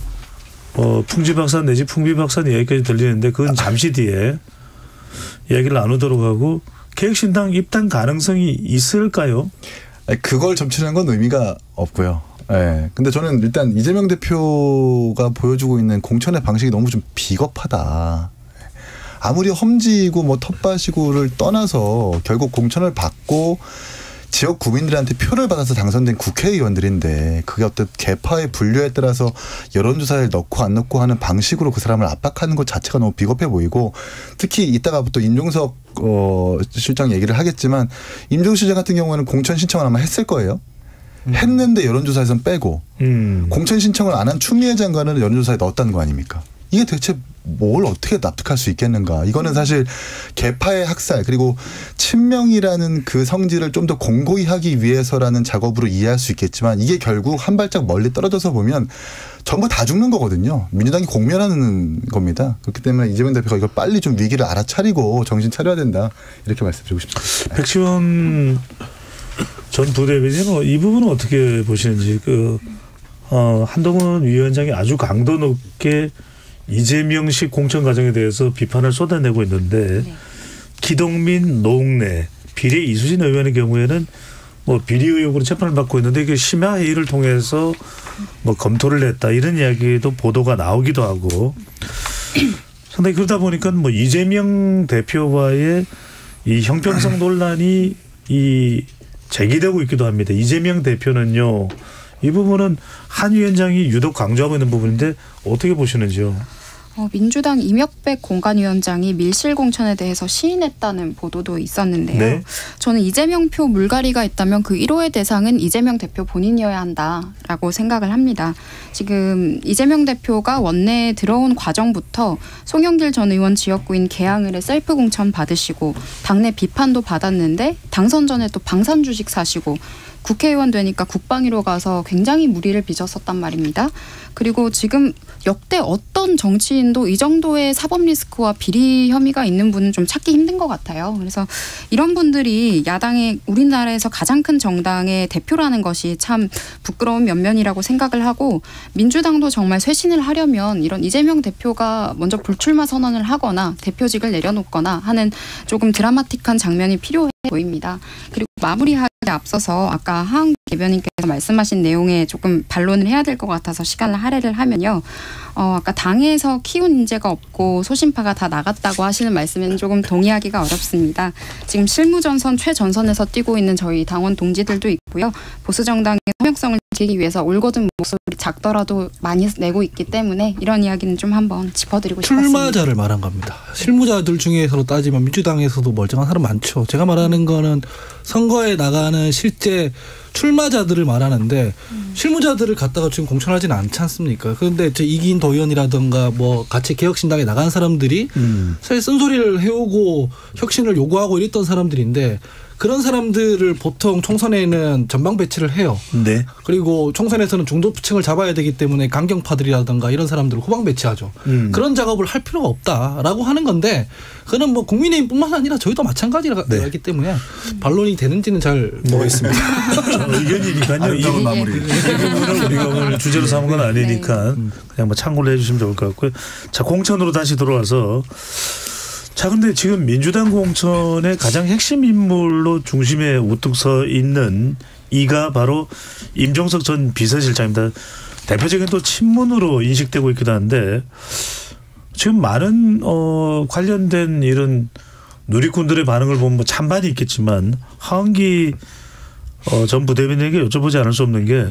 풍지박산 내지 풍비박산 이야기까지 들리는데 그건 잠시 뒤에 이야기를 나누도록 하고 개혁신당 입당 가능성이 있을까요? 그걸 점치는 건 의미가 없고요. 네. 근데 저는 일단 이재명 대표가 보여주고 있는 공천의 방식이 너무 좀 비겁하다. 아무리 험지고 뭐 텃밭이고를 떠나서 결국 공천을 받고 지역 구민들한테 표를 받아서 당선된 국회의원들인데 그게 어떤 계파의 분류에 따라서 여론조사를 넣고 안 넣고 하는 방식으로 그 사람을 압박하는 것 자체가 너무 비겁해 보이고 특히 이따가 또 임종석 실장 얘기를 하겠지만 임종석 실장 같은 경우에는 공천 신청을 아마 했을 거예요. 했는데 여론조사에선 빼고 공천 신청을 안 한 추미애 장관은 여론조사에 넣었다는 거 아닙니까? 이게 대체 뭘 어떻게 납득할 수 있겠는가. 이거는 사실 계파의 학살 그리고 친명이라는 그 성질을 좀 더 공고히 하기 위해서라는 작업으로 이해할 수 있겠지만 이게 결국 한 발짝 멀리 떨어져서 보면 전부 다 죽는 거거든요. 민주당이 공멸하는 겁니다. 그렇기 때문에 이재명 대표가 이걸 빨리 좀 위기를 알아차리고 정신 차려야 된다. 이렇게 말씀드리고 싶습니다. 백시원 전 부대변인은 이 부분은 어떻게 보시는지 한동훈 위원장이 아주 강도 높게 이재명식 공천 과정에 대해서 비판을 쏟아내고 있는데 네. 기동민, 노웅래, 비례 이수진 의원의 경우에는 뭐 비리 의혹으로 재판을 받고 있는데 이게 심야 회의를 통해서 뭐 검토를 했다 이런 이야기도 보도가 나오기도 하고 상당히 그러다 보니까 뭐 이재명 대표와의 이 형평성 논란이 제기되고 있기도 합니다. 이재명 대표는요. 이 부분은 한 위원장이 유독 강조하고 있는 부분인데 어떻게 보시는지요? 민주당 이명백 공관위원장이 밀실 공천에 대해서 시인했다는 보도도 있었는데요. 네. 저는 이재명 표 물갈이가 있다면 그 1호의 대상은 이재명 대표 본인이어야 한다라고 생각을 합니다. 지금 이재명 대표가 원내에 들어온 과정부터 송영길 전 의원 지역구인 계양을에 셀프 공천 받으시고 당내 비판도 받았는데 당선 전에 또 방산 주식 사시고 국회의원 되니까 국방위로 가서 굉장히 무리를 빚었었단 말입니다. 그리고 지금 역대 어떤 정치인도 이 정도의 사법 리스크와 비리 혐의가 있는 분은 좀 찾기 힘든 것 같아요. 그래서 이런 분들이 야당의 우리나라에서 가장 큰 정당의 대표라는 것이 참 부끄러운 면면이라고 생각을 하고 민주당도 정말 쇄신을 하려면 이런 이재명 대표가 먼저 불출마 선언을 하거나 대표직을 내려놓거나 하는 조금 드라마틱한 장면이 필요해 보입니다. 그리고 마무리하기 앞서서 아까 하은기 대변인께서 말씀하신 내용에 조금 반론을 해야 될 것 같아서 시간을 할애를 하면요. 아까 당에서 키운 인재가 없고 소신파가 다 나갔다고 하시는 말씀에는 조금 동의하기가 어렵습니다. 지금 실무전선 최전선에서 뛰고 있는 저희 당원 동지들도 있고요. 보수정당의 성역성을 지키기 위해서 올곧은 목소리 작더라도 많이 내고 있기 때문에 이런 이야기는 좀 한번 짚어드리고 싶었습니다. 출마자를 말한 겁니다. 실무자들 중에서로 따지면 민주당에서도 멀쩡한 사람 많죠. 제가 말하는 거는 선거에 나가는 실제 출마자들을 말하는데 실무자들을 갖다가 지금 공천하지는 않지 않습니까? 그런데 이기인 도의원이라든가 뭐 같이 개혁신당에 나간 사람들이 사실 쓴소리를 해오고 혁신을 요구하고 이랬던 사람들인데 그런 사람들을 보통 총선에는 전방 배치를 해요. 네. 그리고 총선에서는 중도층을 잡아야 되기 때문에 강경파들이라든가 이런 사람들을 후방 배치하죠. 그런 작업을 할 필요가 없다라고 하는 건데 그는 뭐 국민의힘뿐만 아니라 저희도 마찬가지라기 네. 때문에 반론이 되는지는 잘 모르겠습니다. 의견이니까요. 이 부분을 우리가 오늘 주제로 삼은 건 아니니까 그냥 뭐 참고를 해주시면 좋을 것 같고요. 자, 공천으로 다시 돌아와서 자, 근데 지금 민주당 공천의 가장 핵심 인물로 중심에 우뚝 서 있는 이가 바로 임종석 전 비서실장입니다. 대표적인 또 친문으로 인식되고 있기도 한데 지금 많은 관련된 이런 누리꾼들의 반응을 보면 뭐 찬반이 있겠지만 하은기 전 부대변인에게 여쭤보지 않을 수 없는 게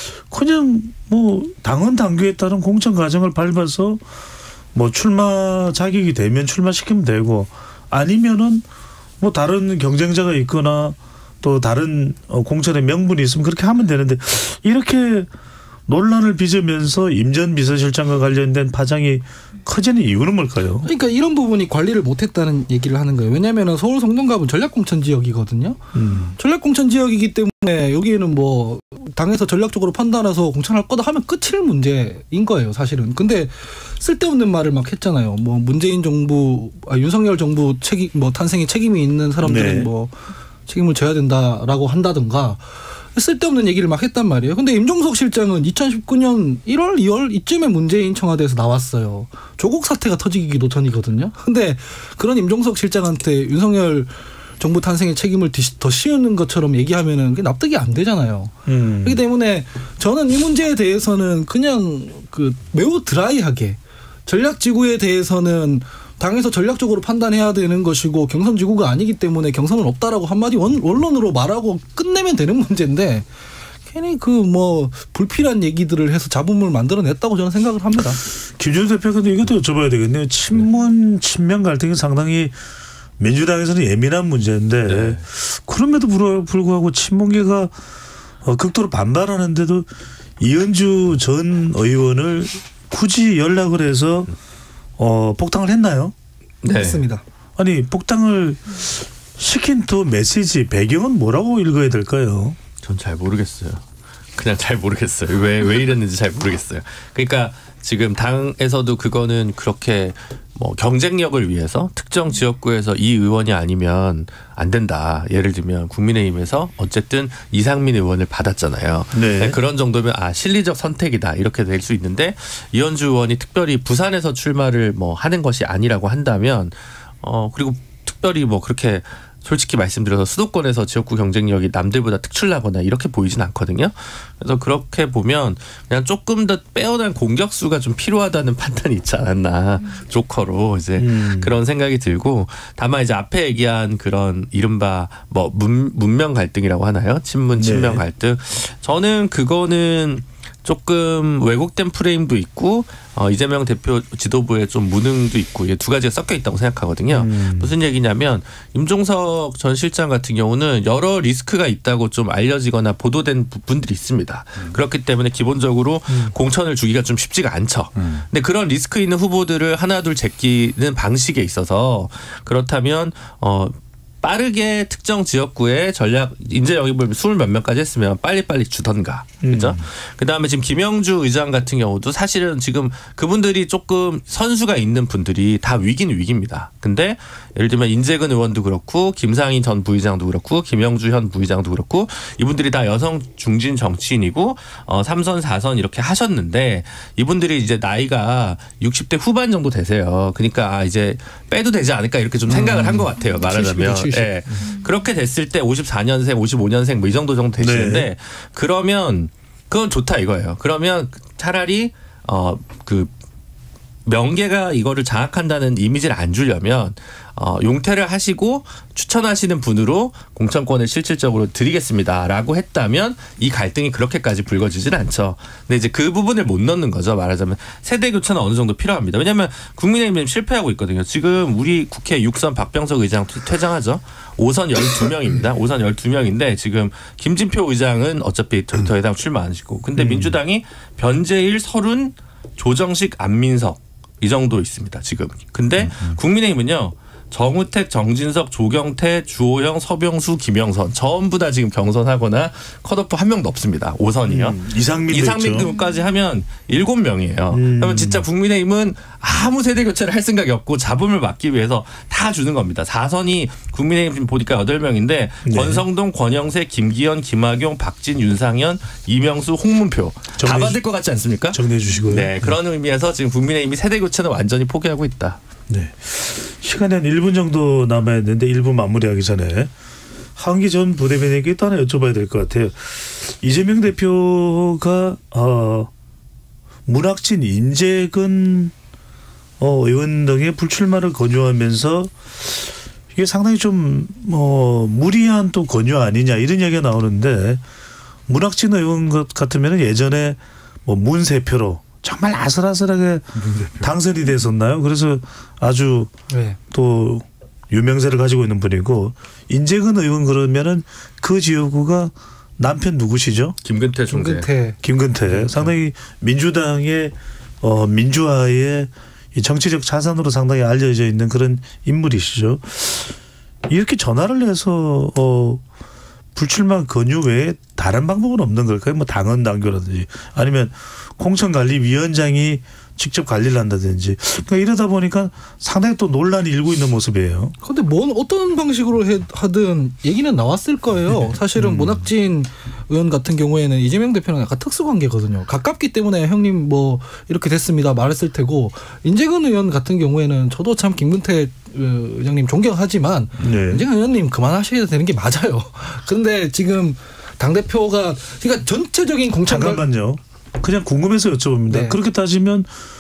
그냥 뭐 당헌 당규에 따른 공천 과정을 밟아서 뭐 출마 자격이 되면 출마시키면 되고 아니면은 뭐 다른 경쟁자가 있거나 또 다른 공천의 명분이 있으면 그렇게 하면 되는데 이렇게 논란을 빚으면서 임 전 비서실장과 관련된 파장이 커지는 이유는 뭘까요? 그러니까 이런 부분이 관리를 못했다는 얘기를 하는 거예요. 왜냐하면 서울 성동갑은 전략공천 지역이거든요. 전략공천 지역이기 때문에 여기에는 뭐 당에서 전략적으로 판단해서 공천할 거다 하면 끝일 문제인 거예요, 사실은. 근데 쓸데없는 말을 막 했잖아요. 뭐 문재인 정부, 윤석열 정부 책임, 뭐 탄생에 책임이 있는 사람들은 네. 뭐 책임을 져야 된다라고 한다든가. 쓸데없는 얘기를 막 했단 말이에요. 근데 임종석 실장은 2019년 1월, 2월 이쯤에 문재인 청와대에서 나왔어요. 조국 사태가 터지기도 전이거든요. 근데 그런 임종석 실장한테 윤석열 정부 탄생의 책임을 더 씌우는 것처럼 얘기하면은 그게 납득이 안 되잖아요. 그렇기 때문에 저는 이 문제에 대해서는 그냥 매우 드라이하게 전략지구에 대해서는 당에서 전략적으로 판단해야 되는 것이고 경선지구가 아니기 때문에 경선은 없다라고 한마디 원론으로 말하고 끝내면 되는 문제인데 괜히 뭐 불필요한 얘기들을 해서 잡음을 만들어냈다고 저는 생각을 합니다. 김준우 대표도 이것도 여쭤봐야 되겠네요. 친문 친명 갈등이 상당히 민주당에서는 예민한 문제인데 네. 그럼에도 불구하고 친문계가 극도로 반발하는데도 이현주 전 의원을 굳이 연락을 해서 복당을 했나요? 네. 했습니다. 아니 복당을 시킨 또 메시지 배경은 뭐라고 읽어야 될까요? 전 잘 모르겠어요. 그냥 잘 모르겠어요. 왜 이랬는지 잘 모르겠어요. 그러니까 지금 당에서도 그거는 그렇게 뭐 경쟁력을 위해서 특정 지역구에서 이 의원이 아니면 안 된다. 예를 들면 국민의힘에서 어쨌든 이상민 의원을 받았잖아요. 네. 그런 정도면 실리적 선택이다. 이렇게 될 수 있는데 이현주 의원이 특별히 부산에서 출마를 뭐 하는 것이 아니라고 한다면 그리고 특별히 뭐 그렇게 솔직히 말씀드려서 수도권에서 지역구 경쟁력이 남들보다 특출나거나 이렇게 보이진 않거든요. 그래서 그렇게 보면 그냥 조금 더 빼어난 공격수가 좀 필요하다는 판단이 있지 않았나. 조커로 이제 그런 생각이 들고 다만 이제 앞에 얘기한 그런 이른바 뭐 문명 갈등이라고 하나요? 친문 친명 네. 갈등. 저는 그거는 조금 왜곡된 프레임도 있고 이재명 대표 지도부의 좀 무능도 있고 두 가지가 섞여 있다고 생각하거든요. 무슨 얘기냐면 임종석 전 실장 같은 경우는 여러 리스크가 있다고 좀 알려지거나 보도된 부분들이 있습니다. 그렇기 때문에 기본적으로 공천을 주기가 좀 쉽지가 않죠. 근데 그런 리스크 있는 후보들을 하나둘 제끼는 방식에 있어서 그렇다면 빠르게 특정 지역구에 전략 인재 영입을 20몇 명까지 했으면 빨리빨리 주던가. 그죠? 그다음에 지금 김영주 의장 같은 경우도 사실은 지금 그분들이 조금 선수가 있는 분들이 다 위기는 위기입니다. 근데 예를 들면 인재근 의원도 그렇고 김상희 전 부의장도 그렇고 김영주 현 부의장도 그렇고 이분들이 다 여성 중진 정치인이고 3선 4선 이렇게 하셨는데 이분들이 이제 나이가 60대 후반 정도 되세요. 그러니까 이제 빼도 되지 않을까 이렇게 좀 생각을 한 것 같아요. 말하자면. 70. 네. 그렇게 됐을 때 54년생 55년생 뭐 이 정도 되시는데 네. 그러면 그건 좋다 이거예요. 그러면 차라리 명계가 이거를 장악한다는 이미지를 안 주려면 용퇴를 하시고 추천하시는 분으로 공천권을 실질적으로 드리겠습니다라고 했다면 이 갈등이 그렇게까지 불거지진 않죠. 근데 이제 그 부분을 못 넣는 거죠. 말하자면 세대 교체는 어느 정도 필요합니다. 왜냐하면 국민의힘이 실패하고 있거든요. 지금 우리 국회 6선 박병석 의장 퇴장하죠. 5선 12명입니다. 5선 12명인데 지금 김진표 의장은 어차피 더 이상 출마 안 하시고 근데 민주당이 변재일, 서른, 조정식, 안민석 이 정도 있습니다. 지금. 근데 국민의힘은요. 정우택, 정진석, 조경태, 주호영, 서병수, 김영선 전부 다 지금 경선하거나 컷오프 한 명도 없습니다. 5선이요. 이상민까지 하면 7명이에요. 그러면 진짜 국민의힘은 아무 세대 교체를 할 생각이 없고 잡음을 막기 위해서 다 주는 겁니다. 4선이 국민의힘 보니까 8명인데 네. 권성동, 권영세, 김기현, 김학용, 박진, 윤상현, 이명수, 홍문표 다 받을 것 같지 않습니까? 정리해 주시고요. 네, 그런 의미에서 지금 국민의힘이 세대 교체는 완전히 포기하고 있다. 네. 시간이 한 1분 정도 남아있는데 1분 마무리하기 전에 하은기 전 부대변인에게 또 하나 여쭤봐야 될 것 같아요. 이재명 대표가 문학진, 인재근 의원 등의 불출마를 권유하면서 이게 상당히 좀 무리한 또 권유 아니냐 이런 이야기가 나오는데 문학진 의원 같으면 예전에 뭐 문세표로 정말 아슬아슬하게 당선이 됐었나요? 그래서 아주 네. 또 유명세를 가지고 있는 분이고 인재근 의원 그러면은 그 지역구가 남편 누구시죠? 김근태 총재. 김근태. 상당히 민주당의 민주화의 이 정치적 자산으로 상당히 알려져 있는 그런 인물이시죠. 이렇게 전화를 해서 불출마 권유 외에 다른 방법은 없는 걸까요? 뭐 당헌 당규라든지 아니면 공천관리위원장이 직접 관리를 한다든지 그러니까 이러다 보니까 상당히 또 논란이 일고 있는 모습이에요. 그런데 어떤 방식으로 하든 얘기는 나왔을 거예요. 사실은 문학진 의원 같은 경우에는 이재명 대표랑 약간 특수관계거든요. 가깝기 때문에 형님 뭐 이렇게 됐습니다 말했을 테고 인재근 의원 같은 경우에는 저도 참 김근태 의장님 존경하지만 네. 인재근 의원님 그만하셔야 되는 게 맞아요. 그런데 지금 당대표가 그러니까 전체적인 공천 잠깐만요. 그냥 궁금해서 여쭤봅니다. 네. 그렇게 따지면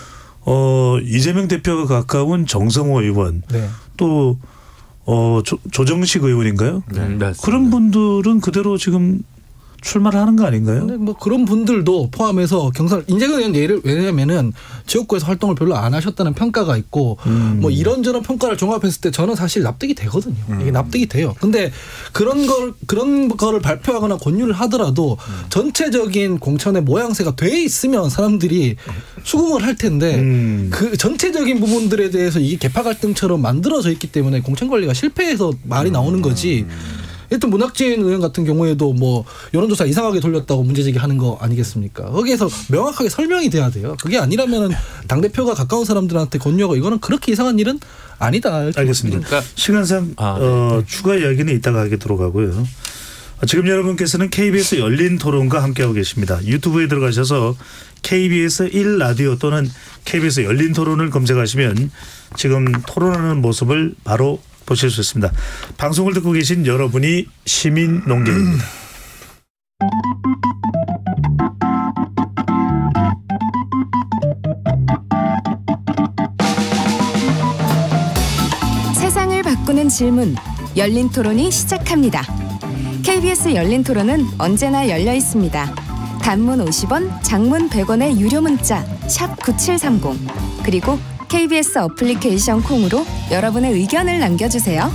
이재명 대표가 가까운 정성호 의원 네. 또 조정식 의원인가요? 그런 분들은 그대로 지금 출마를 하는 거 아닌가요? 근데 뭐 그런 분들도 포함해서 인재근 의원 예를 왜냐면은 지역구에서 활동을 별로 안 하셨다는 평가가 있고 뭐 이런저런 평가를 종합했을 때 저는 사실 납득이 되거든요. 이게 납득이 돼요. 근데 그런 거를 발표하거나 권유를 하더라도 전체적인 공천의 모양새가 돼 있으면 사람들이 수긍을 할 텐데 그 전체적인 부분들에 대해서 이게 개파 갈등처럼 만들어져 있기 때문에 공천 관리가 실패해서 말이 나오는 거지. 일단 문학진 의원 같은 경우에도 뭐 여론조사 이상하게 돌렸다고 문제제기하는 거 아니겠습니까? 거기에서 명확하게 설명이 돼야 돼요. 그게 아니라면은 당대표가 가까운 사람들한테 권유하고 이거는 그렇게 이상한 일은 아니다. 알겠습니다. 그러니까 시간상 추가 이야기는 이따가 하도록 하고요. 지금 여러분께서는 KBS 열린 토론과 함께하고 계십니다. 유튜브에 들어가셔서 KBS 1라디오 또는 KBS 열린 토론을 검색하시면 지금 토론하는 모습을 바로 보실 수 있습니다. 방송을 듣고 계신 여러분이 시민 농객입니다. 세상을 바꾸는 질문 열린 토론이 시작합니다. KBS 열린 토론은 언제나 열려 있습니다. 단문 50원, 장문 100원의 유료 문자 샵 9730 그리고 KBS 어플리케이션 콩으로 여러분의 의견을 남겨주세요.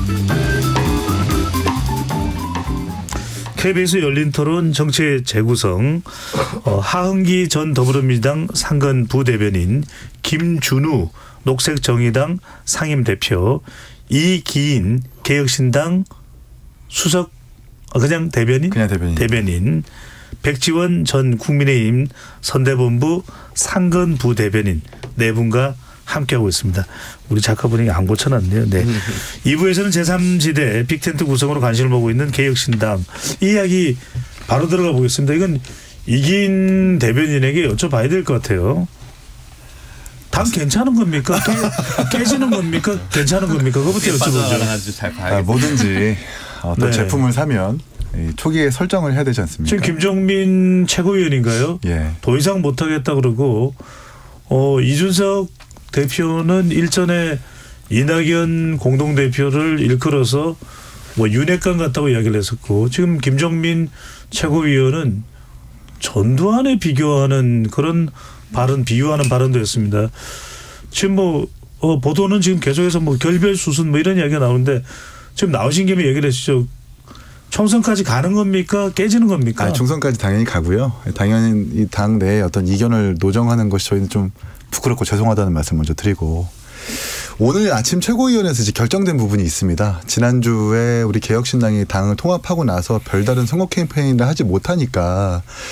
KBS 열린 토론 정치의 재구성 하은기 전 더불어민주당 상근 부대변인 김준우 녹색정의당 상임대표 이기인 개혁신당 수석 그냥 대변인 백지원 전 국민의힘 선대본부 상근 부대변인 네 분과 함께하고 있습니다. 우리 작가분이 안 고쳐놨네요. 네. 2부에서는 제3지대 빅텐트 구성으로 관심을 보고 있는 개혁신당 이 이야기 바로 들어가 보겠습니다. 이건 이긴 대변인에게 여쭤봐야 될 것 같아요. 당 괜찮은 겁니까? 깨지는 겁니까? 괜찮은 겁니까? 그거부터 여쭤보죠. 뭐든지 어떤 네. 제품을 사면 초기에 설정을 해야 되지 않습니까? 지금 김종민 최고위원인가요? 예. 더 이상 못하겠다 그러고 이준석 대표는 일전에 이낙연 공동대표를 일컬어서 뭐 윤핵관 같다고 이야기를 했었고 지금 김종민 최고위원은 전두환에 비교하는 그런 발언 비유하는 발언도 했습니다. 지금 뭐 보도는 지금 계속해서 뭐 결별 수순 뭐 이런 이야기가 나오는데 지금 나오신 김에 얘기를 하시죠. 총선까지 가는 겁니까? 깨지는 겁니까? 총선까지 당연히 가고요. 당연히 이 당 내에 어떤 이견을 노정하는 것이 저희는 좀 부끄럽고 죄송하다는 말씀 먼저 드리고 오늘 아침 최고위원회에서 이제 결정된 부분이 있습니다. 지난주에 우리 개혁신당이 당을 통합하고 나서 별다른 선거 캠페인을 하지 못하니까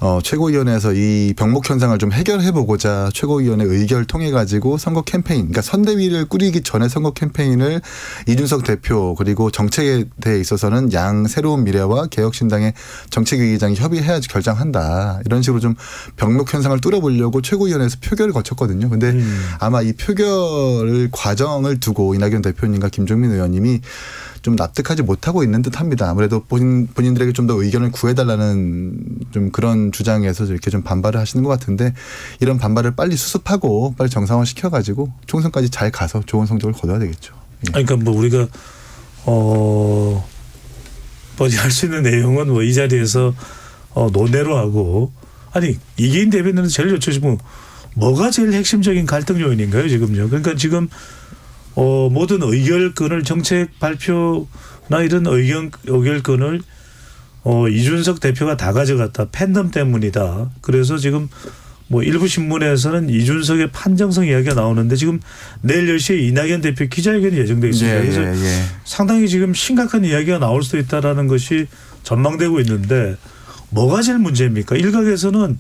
최고위원회에서 이 병목 현상을 좀 해결해보고자 최고위원회 의결을 통해 가지고 선거 캠페인, 그러니까 선대위를 꾸리기 전에 선거 캠페인을 이준석 대표 그리고 정책에 대해 있어서는 양 새로운 미래와 개혁신당의 정책위기장이 협의해야 결정한다. 이런 식으로 좀 병목 현상을 뚫어보려고 최고위원회에서 표결을 거쳤거든요. 근데 아마 이 표결 과정을 두고 이낙연 대표님과 김종민 의원님이 좀 납득하지 못하고 있는 듯합니다. 아무래도 본인들에게 좀 더 의견을 구해달라는 좀 그런 주장에서 이렇게 좀 반발을 하시는 것 같은데 이런 반발을 빨리 수습하고 빨리 정상화 시켜가지고 총선까지 잘 가서 좋은 성적을 거둬야 되겠죠. 예. 그러니까 뭐 우리가 할 수 있는 내용은 뭐 이 자리에서 논외로 하고 아니 이계인 대변인은 제일 여쭤보면 뭐가 제일 핵심적인 갈등 요인인가요 지금요? 그러니까 지금 모든 의결권을 정책 발표나 이런 의결권을 이준석 대표가 다 가져갔다. 팬덤 때문이다. 그래서 지금 뭐 일부 신문에서는 이준석의 판정성 이야기가 나오는데 지금 내일 10시에 이낙연 대표 기자회견이 예정돼 있습니다. 그래서 상당히 지금 심각한 이야기가 나올 수도 있다라는 것이 전망되고 있는데 뭐가 제일 문제입니까? 일각에서는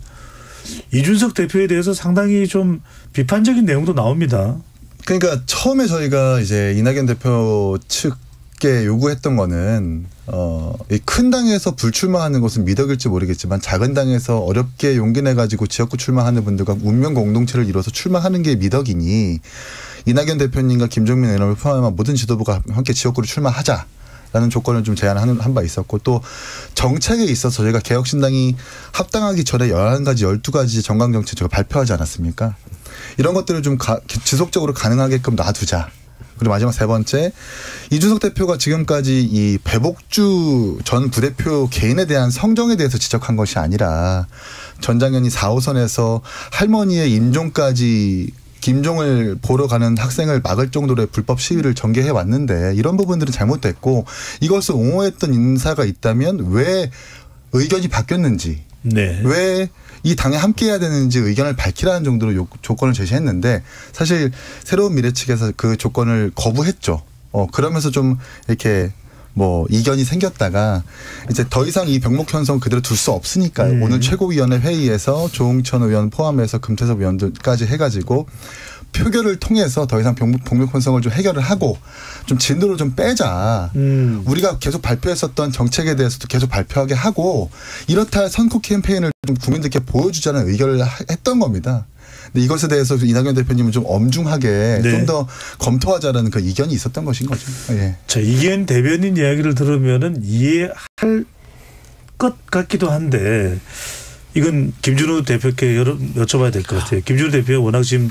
이준석 대표에 대해서 상당히 좀 비판적인 내용도 나옵니다. 그러니까 처음에 저희가 이제 이낙연 대표 측에 요구했던 거는 이 큰 당에서 불출마하는 것은 미덕일지 모르겠지만 작은 당에서 어렵게 용기 내 가지고 지역구 출마하는 분들과 운명 공동체를 이뤄서 출마하는 게 미덕이니 이낙연 대표님과 김종민 의원을 포함한 모든 지도부가 함께 지역구를 출마하자. 라는 조건을 좀 제안한 바 있었고 또 정책에 있어서 저희가 개혁신당이 합당하기 전에 11가지 12가지 정강정책 발표하지 않았습니까? 이런 것들을 좀 지속적으로 가능하게끔 놔두자. 그리고 마지막 세 번째 이준석 대표가 지금까지 이 배복주 전 부대표 개인에 대한 성정에 대해서 지적한 것이 아니라 전장현이 4호선에서 할머니의 임종까지 김종을 보러 가는 학생을 막을 정도로의 불법 시위를 전개해 왔는데 이런 부분들은 잘못됐고 이것을 옹호했던 인사가 있다면 왜 의견이 바뀌었는지 네. 왜 이 당에 함께해야 되는지 의견을 밝히라는 정도로 조건을 제시했는데 사실 새로운 미래 측에서 그 조건을 거부했죠. 그러면서 좀 이렇게 뭐 이견이 생겼다가 이제 더 이상 이 병목 현상 그대로 둘 수 없으니까 오늘 최고위원회 회의에서 조응천 의원 포함해서 금태섭 의원들까지 해가지고 표결을 통해서 더 이상 병목 현상을 좀 해결을 하고 좀 진도를 좀 빼자. 우리가 계속 발표했었던 정책에 대해서도 계속 발표하게 하고 이렇다 선거 캠페인을 좀 국민들께 보여주자는 의결을 했던 겁니다. 근데 이것에 대해서 이낙연 대표님은 좀 엄중하게 네. 좀 더 검토하자라는 그 이견이 있었던 것인 거죠. 예. 자, 이계인 대변인 이야기를 들으면은 이해할 것 같기도 한데 이건 김준우 대표께 여쭤봐야 될 것 같아요. 김준우 대표가 워낙 지금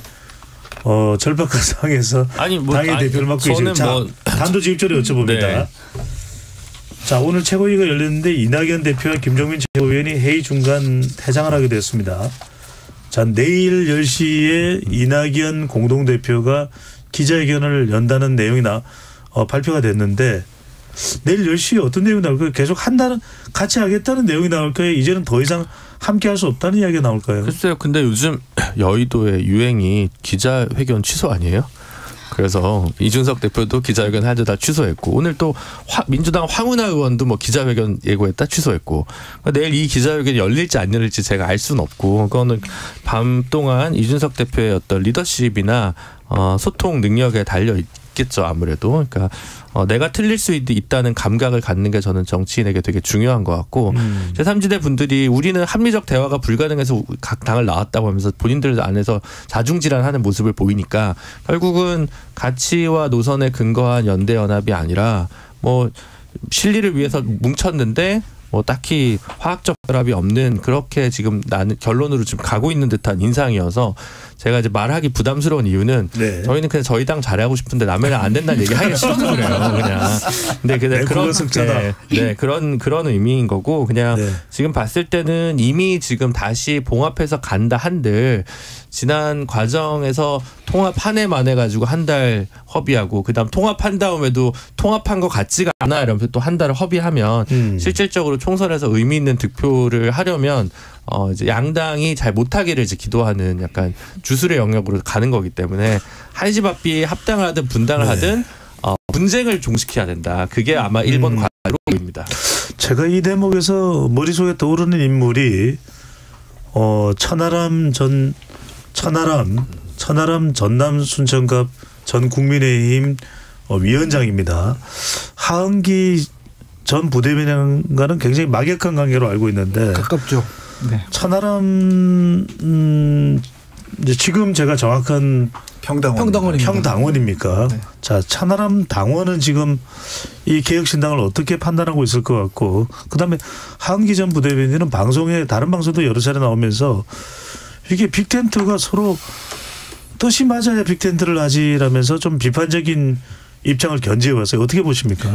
절박한 상황에서 당의 대표를 맡고 계시죠. 자, 단도직입적으로 여쭤봅니다. 네. 자, 오늘 최고위가 열렸는데 이낙연 대표와 김종민 최고위원이 회의 중간 퇴장을 하게 됐습니다. 자, 내일 10시에 이낙연 공동대표가 기자회견을 연다는 내용이 발표가 됐는데 내일 10시에 어떤 내용이 나올까요? 계속 같이 하겠다는 내용이 나올까요? 이제는 더 이상 함께 할 수 없다는 이야기가 나올까요? 글쎄요. 근데 요즘 여의도의 유행이 기자회견 취소 아니에요? 그래서 이준석 대표도 기자회견 하자 다 취소했고 오늘 또 민주당 황운하 의원도 뭐 기자회견 예고했다 취소했고 그러니까 내일 이 기자회견이 열릴지 안 열릴지 제가 알 수는 없고 그거는 밤 동안 이준석 대표의 어떤 리더십이나 소통 능력에 달려 있겠죠 아무래도. 그러니까 내가 틀릴 수 있다는 감각을 갖는 게 저는 정치인에게 되게 중요한 것 같고 제3지대 분들이 우리는 합리적 대화가 불가능해서 각 당을 나왔다고 하면서 본인들 안에서 자중질환하는 모습을 보이니까 결국은 가치와 노선에 근거한 연대연합이 아니라 뭐 실리를 위해서 뭉쳤는데 뭐 딱히 화학적 결합이 없는 그렇게 지금 나는 결론으로 지금 가고 있는 듯한 인상이어서 제가 이제 말하기 부담스러운 이유는 네. 저희는 그냥 저희 당 잘하고 싶은데 남의 안 된다는 얘기 하기 싫어서 그래요 그냥. 근데 그런 의미인 거고 그냥 네. 지금 봤을 때는 이미 지금 다시 봉합해서 간다 한들 지난 과정에서 통합 한 해만 해가지고 한 달 허비하고 그다음 통합한 다음에도 통합한 것 같지가 않아 이러면서 또 한 달을 허비하면 실질적으로 총선에서 의미 있는 득표를 하려면 이제 양당이 잘 못하기를 이제 기도하는 약간 주술의 영역으로 가는 거기 때문에 한집 앞이 합당을 하든 분당을 하든 분쟁을 종식해야 된다. 그게 아마 1번 과제로 보입니다. 제가 이 대목에서 머릿속에 떠오르는 인물이 천하람 전남 순천갑 전 국민의힘 위원장입니다. 하은기 전 부대변인과는 굉장히 막역한 관계로 알고 있는데 가깝죠. 네. 천하람 이제 지금 제가 정확한 평당원입니까? 네. 자, 천하람 당원은 지금 이 개혁신당을 어떻게 판단하고 있을 것 같고, 그다음에 하은기 전 부대변인은 방송에 다른 방송도 여러 차례 나오면서 이게 빅텐트가 서로 뜻이 맞아야 빅텐트를 하지라면서 좀 비판적인 입장을 견지해 왔어요. 어떻게 보십니까?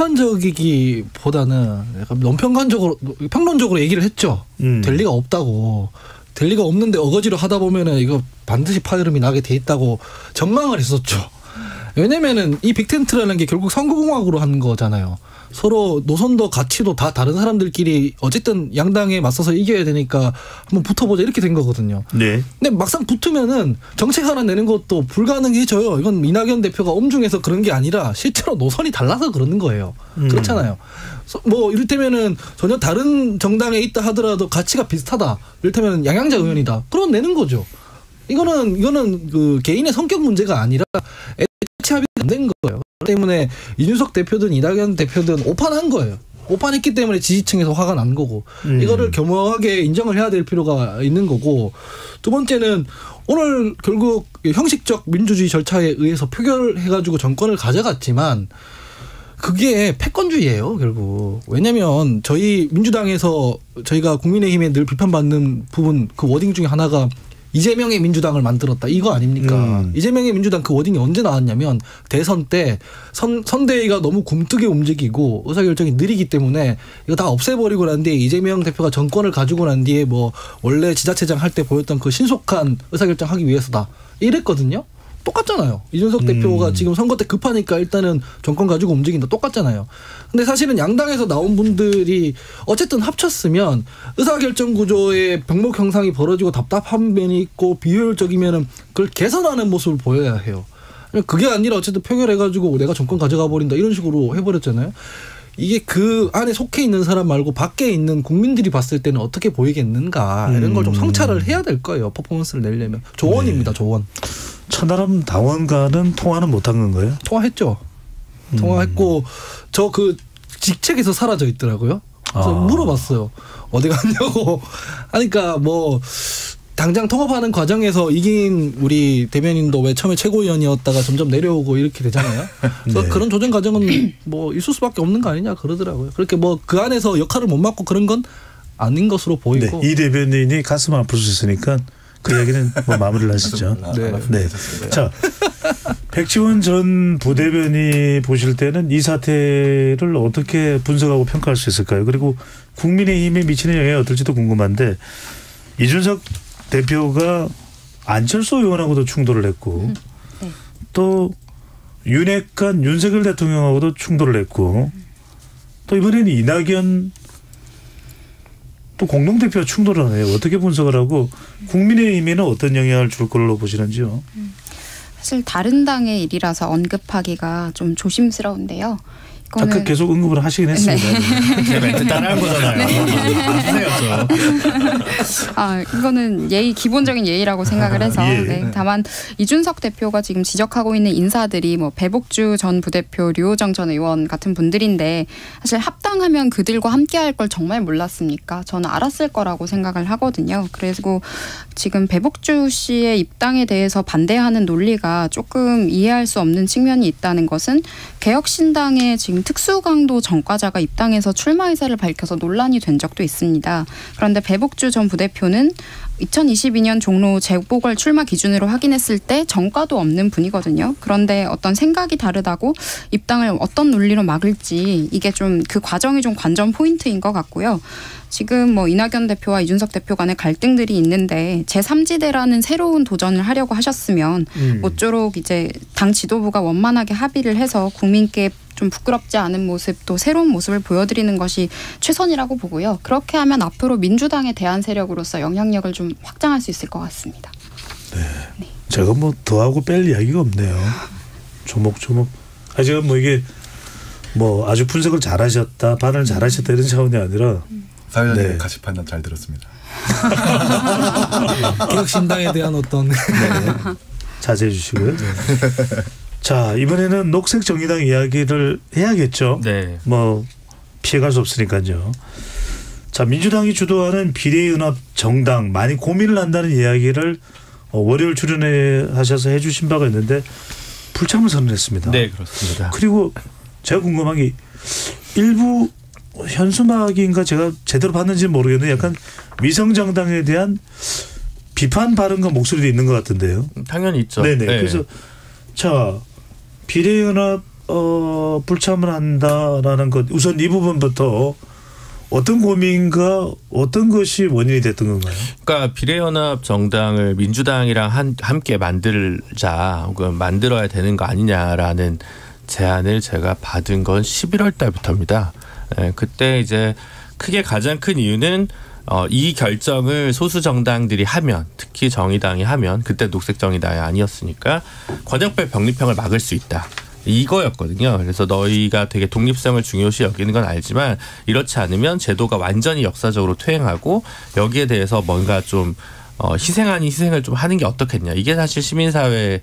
비판적이기보다는 약간 너무 평론적으로 얘기를 했죠. 될 리가 없다고. 될 리가 없는데 어거지로 하다 보면은 이거 반드시 파열음이 나게 돼 있다고 전망을 했었죠. 왜냐면은 이 빅텐트라는 게 결국 선거공학으로 하는 거잖아요. 서로 노선도 가치도 다 다른 사람들끼리 어쨌든 양당에 맞서서 이겨야 되니까 한번 붙어보자 이렇게 된 거거든요. 네. 근데 막상 붙으면은 정책 하나 내는 것도 불가능해져요. 이건 이낙연 대표가 엄중해서 그런 게 아니라 실제로 노선이 달라서 그러는 거예요. 그렇잖아요. 뭐 이를테면은 전혀 다른 정당에 있다 하더라도 가치가 비슷하다. 이를테면 양양자 의원이다. 그럼 내는 거죠. 이거는 그 개인의 성격 문제가 아니라 합의가 안 된 거예요. 그렇기 때문에 이준석 대표든 이낙연 대표든 오판한 거예요. 오판했기 때문에 지지층에서 화가 난 거고 이거를 겸허하게 인정을 해야 될 필요가 있는 거고, 두 번째는 오늘 결국 형식적 민주주의 절차에 의해서 표결해가지고 정권을 가져갔지만 그게 패권주의예요, 결국. 왜냐하면 저희 민주당에서 저희가 국민의힘에 늘 비판받는 부분 그 워딩 중에 하나가 이재명의 민주당을 만들었다 이거 아닙니까? 이재명의 민주당 그 워딩이 언제 나왔냐면 대선 때 선대위가 너무 굼뜨게 움직이고 의사결정이 느리기 때문에 이거 다 없애버리고 난 뒤에 이재명 대표가 정권을 가지고 난 뒤에 뭐 원래 지자체장 할 때 보였던 그 신속한 의사결정하기 위해서다 이랬거든요. 똑같잖아요. 이준석 대표가 지금 선거 때 급하니까 일단은 정권 가지고 움직인다. 똑같잖아요. 근데 사실은 양당에서 나온 분들이 어쨌든 합쳤으면 의사결정 구조의 병목 형상이 벌어지고 답답한 면이 있고 비효율적이면은 그걸 개선하는 모습을 보여야 해요. 그게 아니라 어쨌든 표결해가지고 내가 정권 가져가 버린다 이런 식으로 해버렸잖아요. 이게 그 안에 속해 있는 사람 말고 밖에 있는 국민들이 봤을 때는 어떻게 보이겠는가 이런 걸 좀 성찰을 해야 될 거예요. 퍼포먼스를 내려면. 조언입니다. 네. 조언. 천하람 당원과는 통화는 못한 건가요? 통화했죠. 통화했고 저 그 직책에서 사라져 있더라고요. 그래서 물어봤어요. 어디 갔냐고. 하니까 뭐 당장 통합하는 과정에서 이긴 우리 대변인도 왜 처음에 최고위원이었다가 점점 내려오고 이렇게 되잖아요. 그래서 네. 그런 조정 과정은 뭐 있을 수밖에 없는 거 아니냐 그러더라고요. 그렇게 뭐 그 안에서 역할을 못 맡고 그런 건 아닌 것으로 보이고. 네. 이 대변인이 가슴 아플 수 있으니까 그 이야기는 뭐 마무리를 하시죠. 네. 네. 자, 백지원 전 부대변인이 보실 때는 이 사태를 어떻게 분석하고 평가할 수 있을까요? 그리고 국민의힘에 미치는 영향이 어떨지도 궁금한데 이준석 대표가 안철수 의원하고도 충돌을 했고 네. 또 윤핵관 윤석열 대통령하고도 충돌을 했고 또 이번에는 이낙연 또 공동대표와 충돌을 하네요. 어떻게 분석을 하고 국민의힘에는 어떤 영향을 줄 걸로 보시는지요? 사실 다른 당의 일이라서 언급하기가 좀 조심스러운데요. 아까 계속 언급을 하시긴 했습니다. 네. 제 멘트 따라한 거잖아요. 네. 이거는 기본적인 예의라고 생각을 해서. 예. 네. 다만 이준석 대표가 지금 지적하고 있는 인사들이 뭐 배복주 전 부대표, 류호정 전 의원 같은 분들인데 사실 합당하면 그들과 함께할 걸 정말 몰랐습니까? 저는 알았을 거라고 생각을 하거든요. 그리고 지금 배복주 씨의 입당에 대해서 반대하는 논리가 조금 이해할 수 없는 측면이 있다는 것은 개혁신당의 지금 특수강도 전과자가 입당해서 출마 의사를 밝혀서 논란이 된 적도 있습니다. 그런데 배복주 전 부대표는 2022년 종로 재보궐 출마 기준으로 확인했을 때 전과도 없는 분이거든요. 그런데 어떤 생각이 다르다고 입당을 어떤 논리로 막을지 이게 좀 그 과정이 좀 관전 포인트인 것 같고요. 지금 뭐 이낙연 대표와 이준석 대표 간의 갈등들이 있는데 제3지대라는 새로운 도전을 하려고 하셨으면 모쪼록 이제 당 지도부가 원만하게 합의를 해서 국민께 좀 부끄럽지 않은 모습 또 새로운 모습을 보여드리는 것이 최선이라고 보고요. 그렇게 하면 앞으로 민주당의 대안 세력으로서 영향력을 좀 확장할 수 있을 것 같습니다. 네. 제가 뭐 더하고 뺄 이야기가 없네요. 조목조목. 제가 뭐 이게 뭐 아주 분석을 잘하셨다, 반응을 잘하셨다 이런 차원이 아니라 사회자님 가치 판단 잘 들었습니다. 개혁신당에 대한 어떤 자제해 주시고요. 자, 이번에는 녹색정의당 이야기를 해야겠죠. 네. 뭐 피해갈 수 없으니까요. 자, 민주당이 주도하는 비례연합 정당 많이 고민을 한다는 이야기를 월요일 출연해 하셔서 해 주신 바가 있는데 불참을 선언했습니다. 네, 그렇습니다. 그리고 제가 궁금한 게 일부 현수막인가 제가 제대로 봤는지 모르겠는데 약간 위성정당에 대한 비판 발언과 목소리도 있는 것 같은데요. 당연히 있죠. 네네. 네. 그래서 자, 비례연합 불참을 한다라는 것 우선 이 부분부터 어떤 고민과 어떤 것이 원인이 됐던 건가요? 그러니까 비례연합 정당을 민주당이랑 함께 만들자 혹은 만들어야 되는 거 아니냐라는 제안을 제가 받은 건 11월 달부터입니다. 네, 그때 이제 크게 가장 큰 이유는 이 결정을 소수 정당들이 하면 특히 정의당이 하면 그때 녹색 정의당이 아니었으니까 권역별 병립형을 막을 수 있다. 이거였거든요. 그래서 너희가 되게 독립성을 중요시 여기는 건 알지만 이렇지 않으면 제도가 완전히 역사적으로 퇴행하고 여기에 대해서 뭔가 좀 희생 아닌 희생을 좀 하는 게 어떻겠냐. 이게 사실 시민사회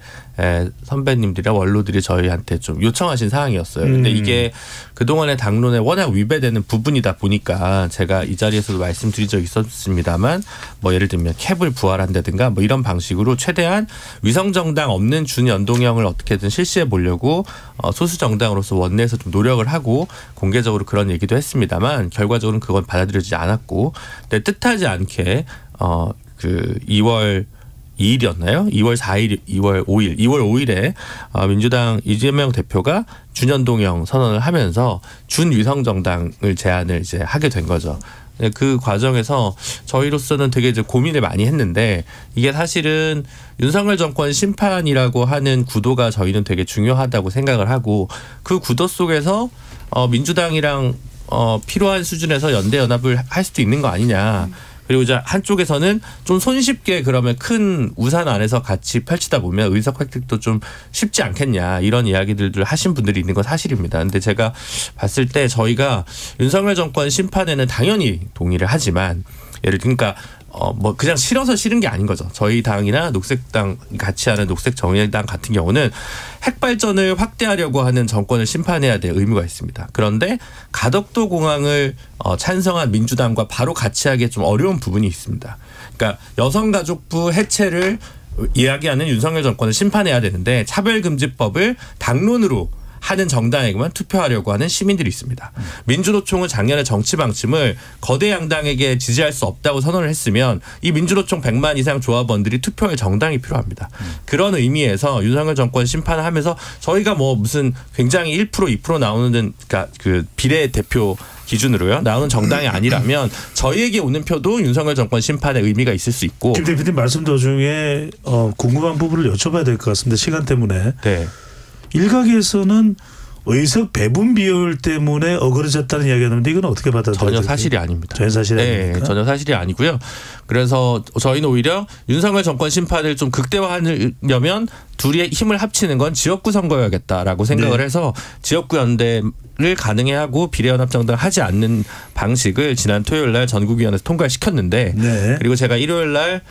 선배님들이나 원로들이 저희한테 좀 요청하신 사항이었어요. 근데 이게 그동안의 당론에 워낙 위배되는 부분이다 보니까 제가 이 자리에서도 말씀드린 적이 있었습니다만 뭐 예를 들면 캡을 부활한다든가 뭐 이런 방식으로 최대한 위성정당 없는 준연동형을 어떻게든 실시해 보려고 소수정당으로서 원내에서 좀 노력을 하고 공개적으로 그런 얘기도 했습니다만 결과적으로는 그건 받아들여지지 않았고 근데 뜻하지 않게 그 2월 2일이었나요? 2월 4일, 2월 5일에 민주당 이재명 대표가 준연동형 선언을 하면서 준위성정당을 제안을 이제 하게 된 거죠. 그 과정에서 저희로서는 되게 이제 고민을 많이 했는데 이게 사실은 윤석열 정권 심판이라고 하는 구도가 저희는 되게 중요하다고 생각을 하고 그 구도 속에서 민주당이랑 필요한 수준에서 연대 연합을 할 수도 있는 거 아니냐. 그리고 이제 한쪽에서는 좀 손쉽게 그러면 큰 우산 안에서 같이 펼치다 보면 의석 획득도 좀 쉽지 않겠냐 이런 이야기들을 하신 분들이 있는 건 사실입니다. 근데 제가 봤을 때 저희가 윤석열 정권 심판에는 당연히 동의를 하지만 예를 그러니까 뭐 그냥 싫어서 싫은 게 아닌 거죠. 저희 당이나 녹색당 같이 하는 녹색정의당 같은 경우는 핵발전을 확대하려고 하는 정권을 심판해야 될 의무가 있습니다. 그런데 가덕도 공항을 찬성한 민주당과 바로 같이 하기에 좀 어려운 부분이 있습니다. 그러니까 여성가족부 해체를 이야기하는 윤석열 정권을 심판해야 되는데 차별금지법을 당론으로 하는 정당에게만 투표하려고 하는 시민들이 있습니다. 민주노총은 작년에 정치 방침을 거대 양당에게 지지할 수 없다고 선언을 했으면 이 민주노총 100만 이상 조합원들이 투표할 정당이 필요합니다. 그런 의미에서 윤석열 정권 심판을 하면서 저희가 뭐 무슨 굉장히 1% 2% 나오는 그러니까 그 비례대표 기준으로요 나오는 정당이 아니라면 저희에게 오는 표도 윤석열 정권 심판의 의미가 있을 수 있고. 김 대표님 말씀 도중에 궁금한 부분을 여쭤봐야 될 것 같습니다. 시간 때문에. 네. 일각에서는 의석 배분 비율 때문에 어그러졌다는 이야기가 나오는데 이건 어떻게 받아들여요? 전혀 사실이 아닙니다. 전혀 사실이 아닙니까? 네, 전혀 사실이 아니고요. 그래서 저희는 오히려 윤석열 정권 심판을 좀 극대화하려면 둘이 힘을 합치는 건 지역구 선거여야겠다라고 생각을 네. 해서 지역구 연대를 가능해 하고 비례연합정당 하지 않는 방식을 지난 토요일 날 전국위원회에서 통과를 시켰는데 네. 그리고 제가 일요일 날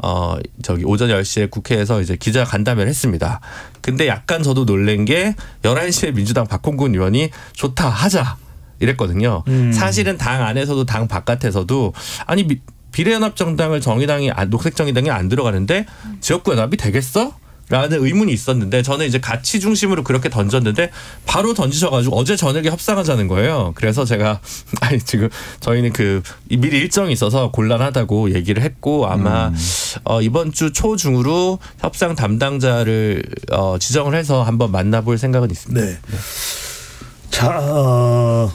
오전 10시에 국회에서 이제 기자 간담회를 했습니다. 근데 약간 저도 놀란 게 11시에 민주당 박홍근 의원이 좋다 하자 이랬거든요. 사실은 당 안에서도 당 바깥에서도 아니 비례연합정당을 녹색정의당이 안 들어가는데 지역구 연합이 되겠어? 라는 의문이 있었는데 저는 이제 가치 중심으로 그렇게 던졌는데 바로 던지셔가지고 어제 저녁에 협상하자는 거예요. 그래서 제가 지금 저희는 미리 일정이 있어서 곤란하다고 얘기를 했고 아마 이번 주 초중으로 협상 담당자를 지정을 해서 한번 만나볼 생각은 있습니다. 네. 자,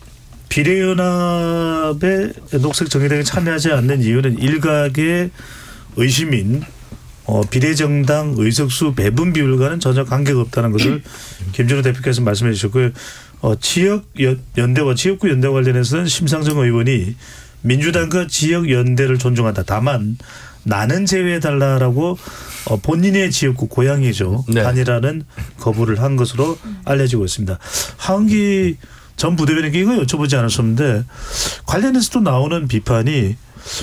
비례연합에 녹색정의당이 참여하지 않는 이유는 일각의 의심인 비례정당 의석수 배분 비율과는 전혀 관계가 없다는 것을 김준호 대표께서 말씀해 주셨고요. 지역 연대와 지역구 연대와 관련해서는 심상정 의원이 민주당과 지역 연대를 존중한다. 다만 나는 제외해달라고 본인의 지역구 고향이죠. 네. 단일화는 거부를 한 것으로 알려지고 있습니다. 하은기 전 부대변인께 이거 여쭤보지 않았었는데 관련해서 또 나오는 비판이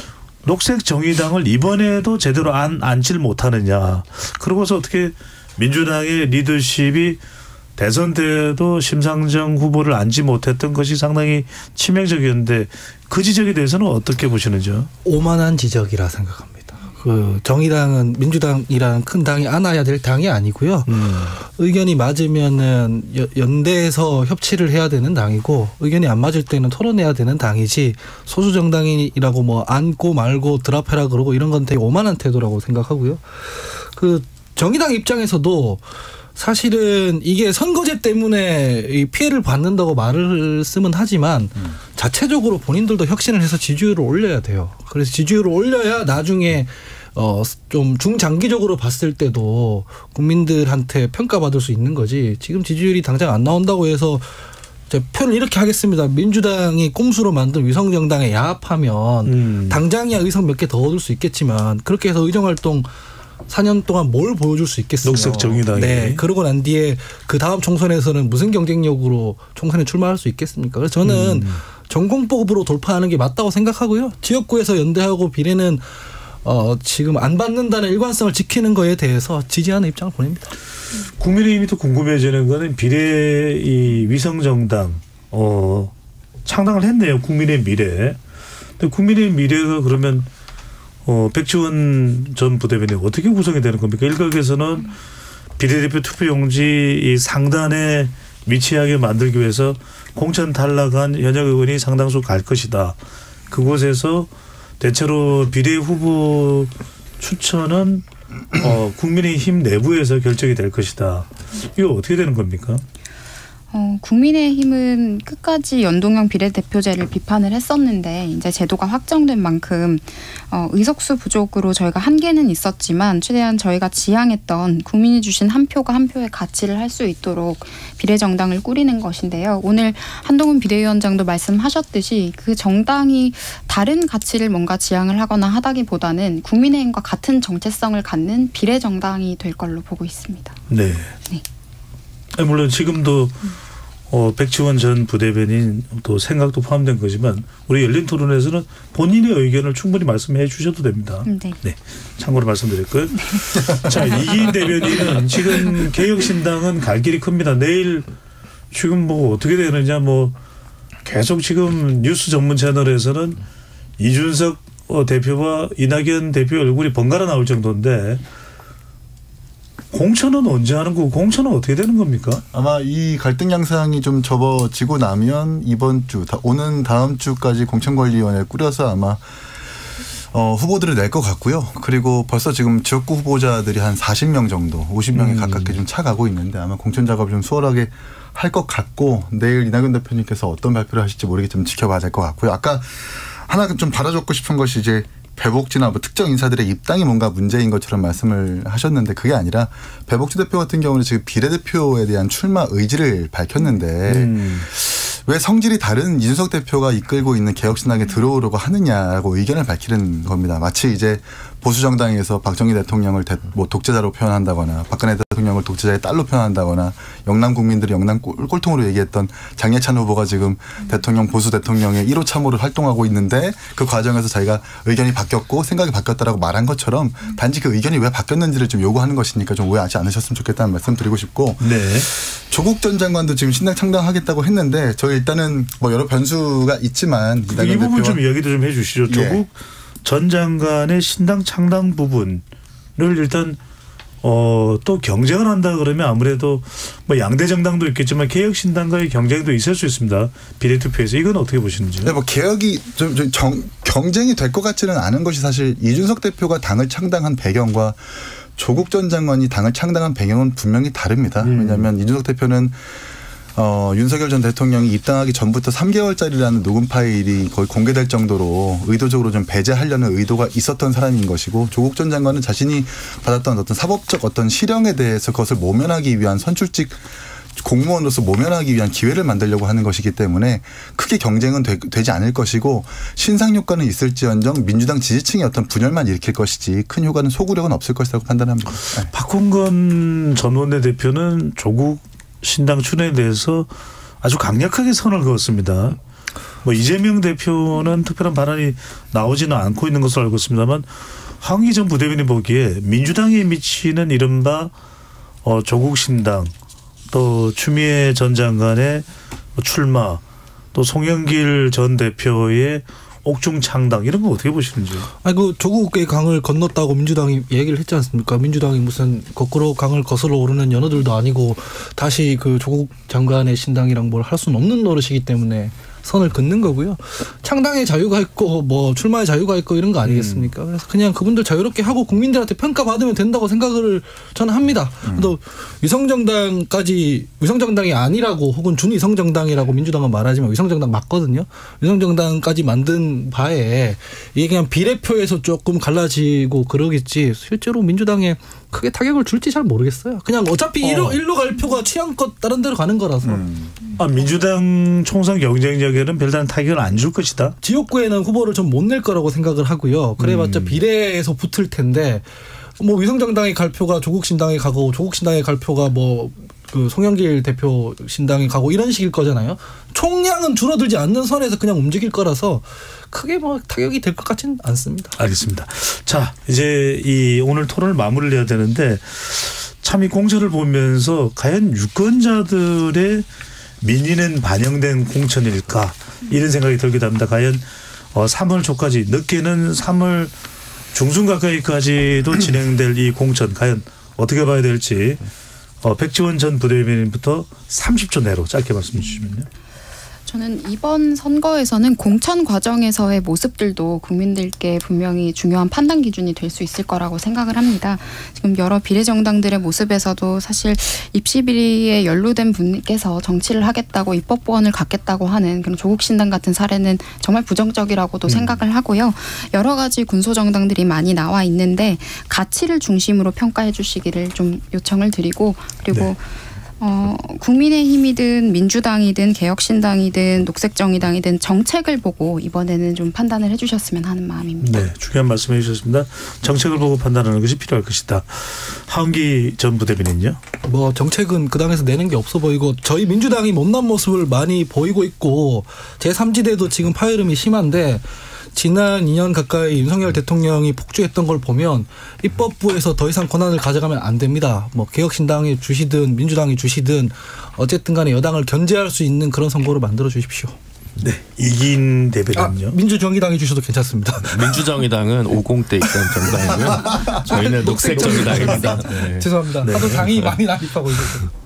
녹색정의당을 이번에도 제대로 앉질 못하느냐. 그러고서 어떻게 민주당의 리더십이 대선 때도 심상정 후보를 앉지 못했던 것이 상당히 치명적이었는데 그 지적에 대해서는 어떻게 보시는지요? 오만한 지적이라 생각합니다. 그 정의당은 민주당이라는 큰 당이 안아야 될 당이 아니고요. 의견이 맞으면은 연대해서 협치를 해야 되는 당이고 의견이 안 맞을 때는 토론해야 되는 당이지 소수 정당이라고 뭐 안고 말고 드랍해라 그러고 이런 건 되게 오만한 태도라고 생각하고요. 그 정의당 입장에서도 사실은 이게 선거제 때문에 이 피해를 받는다고 말을 쓰면 하지만 자체적으로 본인들도 혁신을 해서 지지율을 올려야 돼요. 그래서 지지율을 올려야 나중에 좀 중장기적으로 봤을 때도 국민들한테 평가받을 수 있는 거지. 지금 지지율이 당장 안 나온다고 해서 표현을 이렇게 하겠습니다. 민주당이 꼼수로 만든 위성정당에 야합하면 당장이야 의석 몇 개 더 얻을 수 있겠지만 그렇게 해서 의정활동 4년 동안 뭘 보여줄 수 있겠어요. 녹색 정의당이. 네. 그러고 난 뒤에 그 다음 총선에서는 무슨 경쟁력으로 총선에 출마할 수 있겠습니까? 그래서 저는 전공법으로 돌파하는 게 맞다고 생각하고요. 지역구에서 연대하고 비례는 지금 안 받는다는 일관성을 지키는 거에 대해서 지지하는 입장을 보냅니다. 국민의힘이 또 궁금해지는 거는 비례 이 위성정당 창당을 했네요. 국민의 미래. 근데 국민의 미래가 그러면 백지원 전 부대변인 어떻게 구성이 되는 겁니까? 일각에서는 비례대표 투표용지 이 상단에 위치하게 만들기 위해서 공천 탈락한 현역 의원이 상당수 갈 것이다. 그곳에서 대체로 비례 후보 추천은 국민의힘 내부에서 결정이 될 것이다. 이거 어떻게 되는 겁니까? 국민의힘은 끝까지 연동형 비례대표제를 비판을 했었는데 이제 제도가 확정된 만큼 의석수 부족으로 저희가 한계는 있었지만 최대한 저희가 지향했던 국민이 주신 한 표가 한 표의 가치를 할 수 있도록 비례정당을 꾸리는 것인데요. 오늘 한동훈 비대위원장도 말씀하셨듯이 그 정당이 다른 가치를 뭔가 지향을 하거나 하다기보다는 국민의힘과 같은 정체성을 갖는 비례정당이 될 걸로 보고 있습니다. 네. 물론 지금도 백지원 전 부대변인 또 생각도 포함된 거지만 우리 열린 토론에서는 본인의 의견을 충분히 말씀해 주셔도 됩니다. 네. 참고로 말씀드렸고요. 자, 이기인 대변인은 지금 개혁신당은 갈 길이 큽니다. 내일 지금 뭐 어떻게 되느냐 계속 지금 뉴스 전문 채널에서는 이준석 대표와 이낙연 대표 얼굴이 번갈아 나올 정도인데 공천은 언제 하는 거고 공천은 어떻게 되는 겁니까? 아마 이 갈등 양상이 좀 접어지고 나면 이번 주 오는 다음 주까지 공천관리위원회를 꾸려서 아마 후보들을 낼 것 같고요. 그리고 벌써 지금 지역구 후보자들이 한 40명 정도 50명에 가깝게 좀 차가고 있는데 아마 공천 작업을 좀 수월하게 할 것 같고 내일 이낙연 대표님께서 어떤 발표를 하실지 모르게 좀 지켜봐야 될 것 같고요. 아까 하나 좀 달아줬고 싶은 것이 이제 배복지나 특정 인사들의 입당이 뭔가 문제인 것처럼 말씀을 하셨는데 그게 아니라 배복지 대표 같은 경우는 지금 비례대표에 대한 출마 의지를 밝혔는데 왜 성질이 다른 이준석 대표가 이끌고 있는 개혁신당에 들어오려고 하느냐라고 의견을 밝히는 겁니다. 마치 이제 보수정당에서 박정희 대통령을 독재자로 표현한다거나 박근혜 대통령을 독재자의 딸로 표현한다거나 영남 국민들이 영남 꼴통으로 얘기했던 장예찬 후보가 지금 보수 대통령의 1호 참모를 활동하고 있는데 그 과정에서 자기가 의견이 바뀌었고 생각이 바뀌었다라고 말한 것처럼 단지 그 의견이 왜 바뀌었는지를 좀 요구하는 것이니까 좀 오해하지 않으셨으면 좋겠다는 말씀 드리고 싶고 네. 조국 전 장관도 지금 신당 창당하겠다고 했는데 저희 일단은 여러 변수가 있지만 이 부분 좀 이야기도 좀 해 주시죠. 조국 전 장관의 신당 창당 부분을 일단 또 경쟁을 한다 그러면 아무래도 양대 정당도 있겠지만 개혁신당과의 경쟁도 있을 수 있습니다. 비례투표에서 이건 어떻게 보시는지요? 네, 개혁이 좀 경쟁이 될 것 같지는 않은 것이 사실 이준석 대표가 당을 창당한 배경과 조국 전 장관이 당을 창당한 배경은 분명히 다릅니다. 왜냐하면 이준석 대표는 윤석열 전 대통령이 입당하기 전부터 3개월짜리라는 녹음 파일이 거의 공개될 정도로 의도적으로 좀 배제하려는 의도가 있었던 사람인 것이고 조국 전 장관은 자신이 받았던 어떤 사법적 어떤 실형에 대해서 그것을 모면하기 위한 선출직 공무원으로서 모면하기 위한 기회를 만들려고 하는 것이기 때문에 크게 경쟁은 되지 않을 것이고 신상 효과는 있을지언정 민주당 지지층의 어떤 분열만 일으킬 것이지 큰 효과는 소구력은 없을 것이라고 판단합니다. 네. 박홍근 전 원내대표는 조국 신당 출연에 대해서 아주 강력하게 선을 그었습니다. 뭐 이재명 대표는 특별한 발언이 나오지는 않고 있는 것으로 알고 있습니다만 황희 전 부대변인 보기에 민주당에 미치는 이른바 조국 신당 또 추미애 전 장관의 출마 또 송영길 전 대표의 옥중 창당 이런 거 어떻게 보시는지요? 그 조국의 강을 건넜다고 민주당이 얘기를 했지 않습니까? 민주당이 무슨 거꾸로 강을 거슬러 오르는 연어들도 아니고 다시 그 조국 장관의 신당이랑 뭘 할 수는 없는 노릇이기 때문에 선을 긋는 거고요. 창당의 자유가 있고 뭐 출마의 자유가 있고 이런 거 아니겠습니까? 그래서 그냥 그분들 자유롭게 하고 국민들한테 평가받으면 된다고 생각을 저는 합니다. 또 위성정당이 아니라고 혹은 준위성정당이라고 민주당은 말하지만 위성정당 맞거든요. 위성정당까지 만든 바에 이게 그냥 비례표에서 조금 갈라지고 그러겠지 실제로 민주당에 크게 타격을 줄지 잘 모르겠어요. 그냥 어차피 일로 갈 표가 취향껏 다른 데로 가는 거라서. 민주당 총선 경쟁력에는 별다른 타격을 안 줄 것이다. 지역구에는 후보를 좀 못 낼 거라고 생각을 하고요. 그래봤자 비례에서 붙을 텐데 뭐 위성정당의 갈 표가 조국 신당에 가고 조국 신당의 갈 표가 뭐 그 송영길 대표 신당에 가고 이런 식일 거잖아요. 총량은 줄어들지 않는 선에서 그냥 움직일 거라서 크게 뭐 타격이 될 것 같지는 않습니다. 알겠습니다. 자, 이제 이 오늘 토론을 마무리를 해야 되는데 참 이 공천을 보면서 과연 유권자들의 민의는 반영된 공천일까 이런 생각이 들기도 합니다. 과연 3월 초까지 늦게는 3월 중순 가까이까지도 진행될 이 공천 과연 어떻게 봐야 될지 백지원 전 부대변인부터 30초 내로 짧게 말씀해 주시면요. 저는 이번 선거에서는 공천 과정에서의 모습들도 국민들께 분명히 중요한 판단 기준이 될 수 있을 거라고 생각을 합니다. 지금 여러 비례정당들의 모습에서도 사실 입시 비리에 연루된 분께서 정치를 하겠다고 입법보원을 갖겠다고 하는 그런 조국신당 같은 사례는 정말 부정적이라고도 생각을 하고요. 여러 가지 군소정당들이 많이 나와 있는데 가치를 중심으로 평가해 주시기를 좀 요청을 드리고 그리고 네. 국민의힘이든 민주당이든 개혁신당이든 녹색정의당이든 정책을 보고 이번에는 좀 판단을 해주셨으면 하는 마음입니다. 네, 중요한 말씀해 주셨습니다. 정책을 보고 판단하는 것이 필요할 것이다. 하은기 전 부대변인요? 뭐 정책은 그 당에서 내는 게 없어 보이고 저희 민주당이 못난 모습을 많이 보이고 있고 제3지대도 지금 파열음이 심한데 지난 2년 가까이 윤석열 대통령이 폭주했던 걸 보면 입법부에서 더 이상 권한을 가져가면 안 됩니다. 뭐 개혁신당이 주시든 민주당이 주시든 어쨌든 간에 여당을 견제할 수 있는 그런 선거를 만들어 주십시오. 네, 이긴 대변인요. 민주정의당이 주셔도 괜찮습니다. 민주정의당은 50대 있던 정당이고요. 저희는 녹색정의당입니다. 네. 죄송합니다. 네. 하도 당이 많이 난입하고 있어서.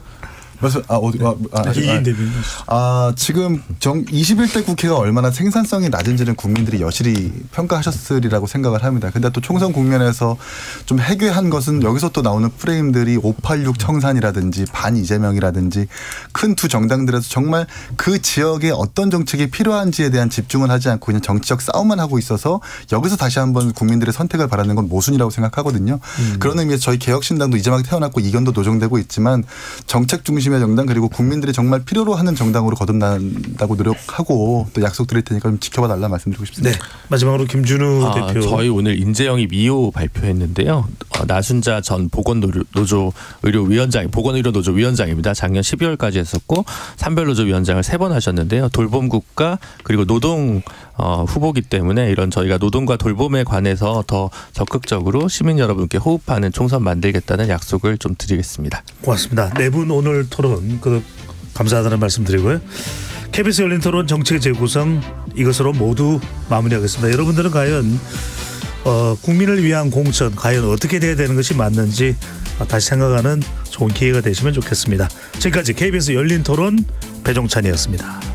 이긴 대변인. 지금 21대 국회가 얼마나 생산성이 낮은지는 국민들이 여실히 평가하셨으리라고 생각을 합니다. 근데 또 총선 국면에서 좀 해괴한 것은 여기서 또 나오는 프레임들이 586 청산이라든지 반 이재명이라든지 큰 두 정당들에서 정말 그 지역에 어떤 정책이 필요한지에 대한 집중은 하지 않고 그냥 정치적 싸움만 하고 있어서 여기서 다시 한번 국민들의 선택을 바라는 건 모순이라고 생각하거든요. 그런 의미에서 저희 개혁신당도 이제 막 태어났고 이견도 노정되고 있지만 정책 중심의 정당 그리고 국민들이 정말 필요로 하는 정당으로 거듭난다고 노력하고 또 약속드릴 테니까 좀 지켜봐 달라 말씀드리고 싶습니다. 네, 마지막으로 김준우 대표. 저희 오늘 인재영입 2호 발표했는데요. 나순자 전 보건의료노조 위원장입니다. 작년 12월까지 했었고 산별노조 위원장을 3번 하셨는데요. 돌봄국가 그리고 노동 후보기 때문에 이런 저희가 노동과 돌봄에 관해서 더 적극적으로 시민 여러분께 호흡하는 총선 만들겠다는 약속을 좀 드리겠습니다. 고맙습니다. 네 분 오늘 토론 감사하다는 말씀 드리고요. KBS 열린 토론 정책 재구성 이것으로 모두 마무리하겠습니다. 여러분들은 과연 국민을 위한 공천 과연 어떻게 돼야 되는 것이 맞는지 다시 생각하는 좋은 기회가 되시면 좋겠습니다. 지금까지 KBS 열린 토론 배종찬이었습니다.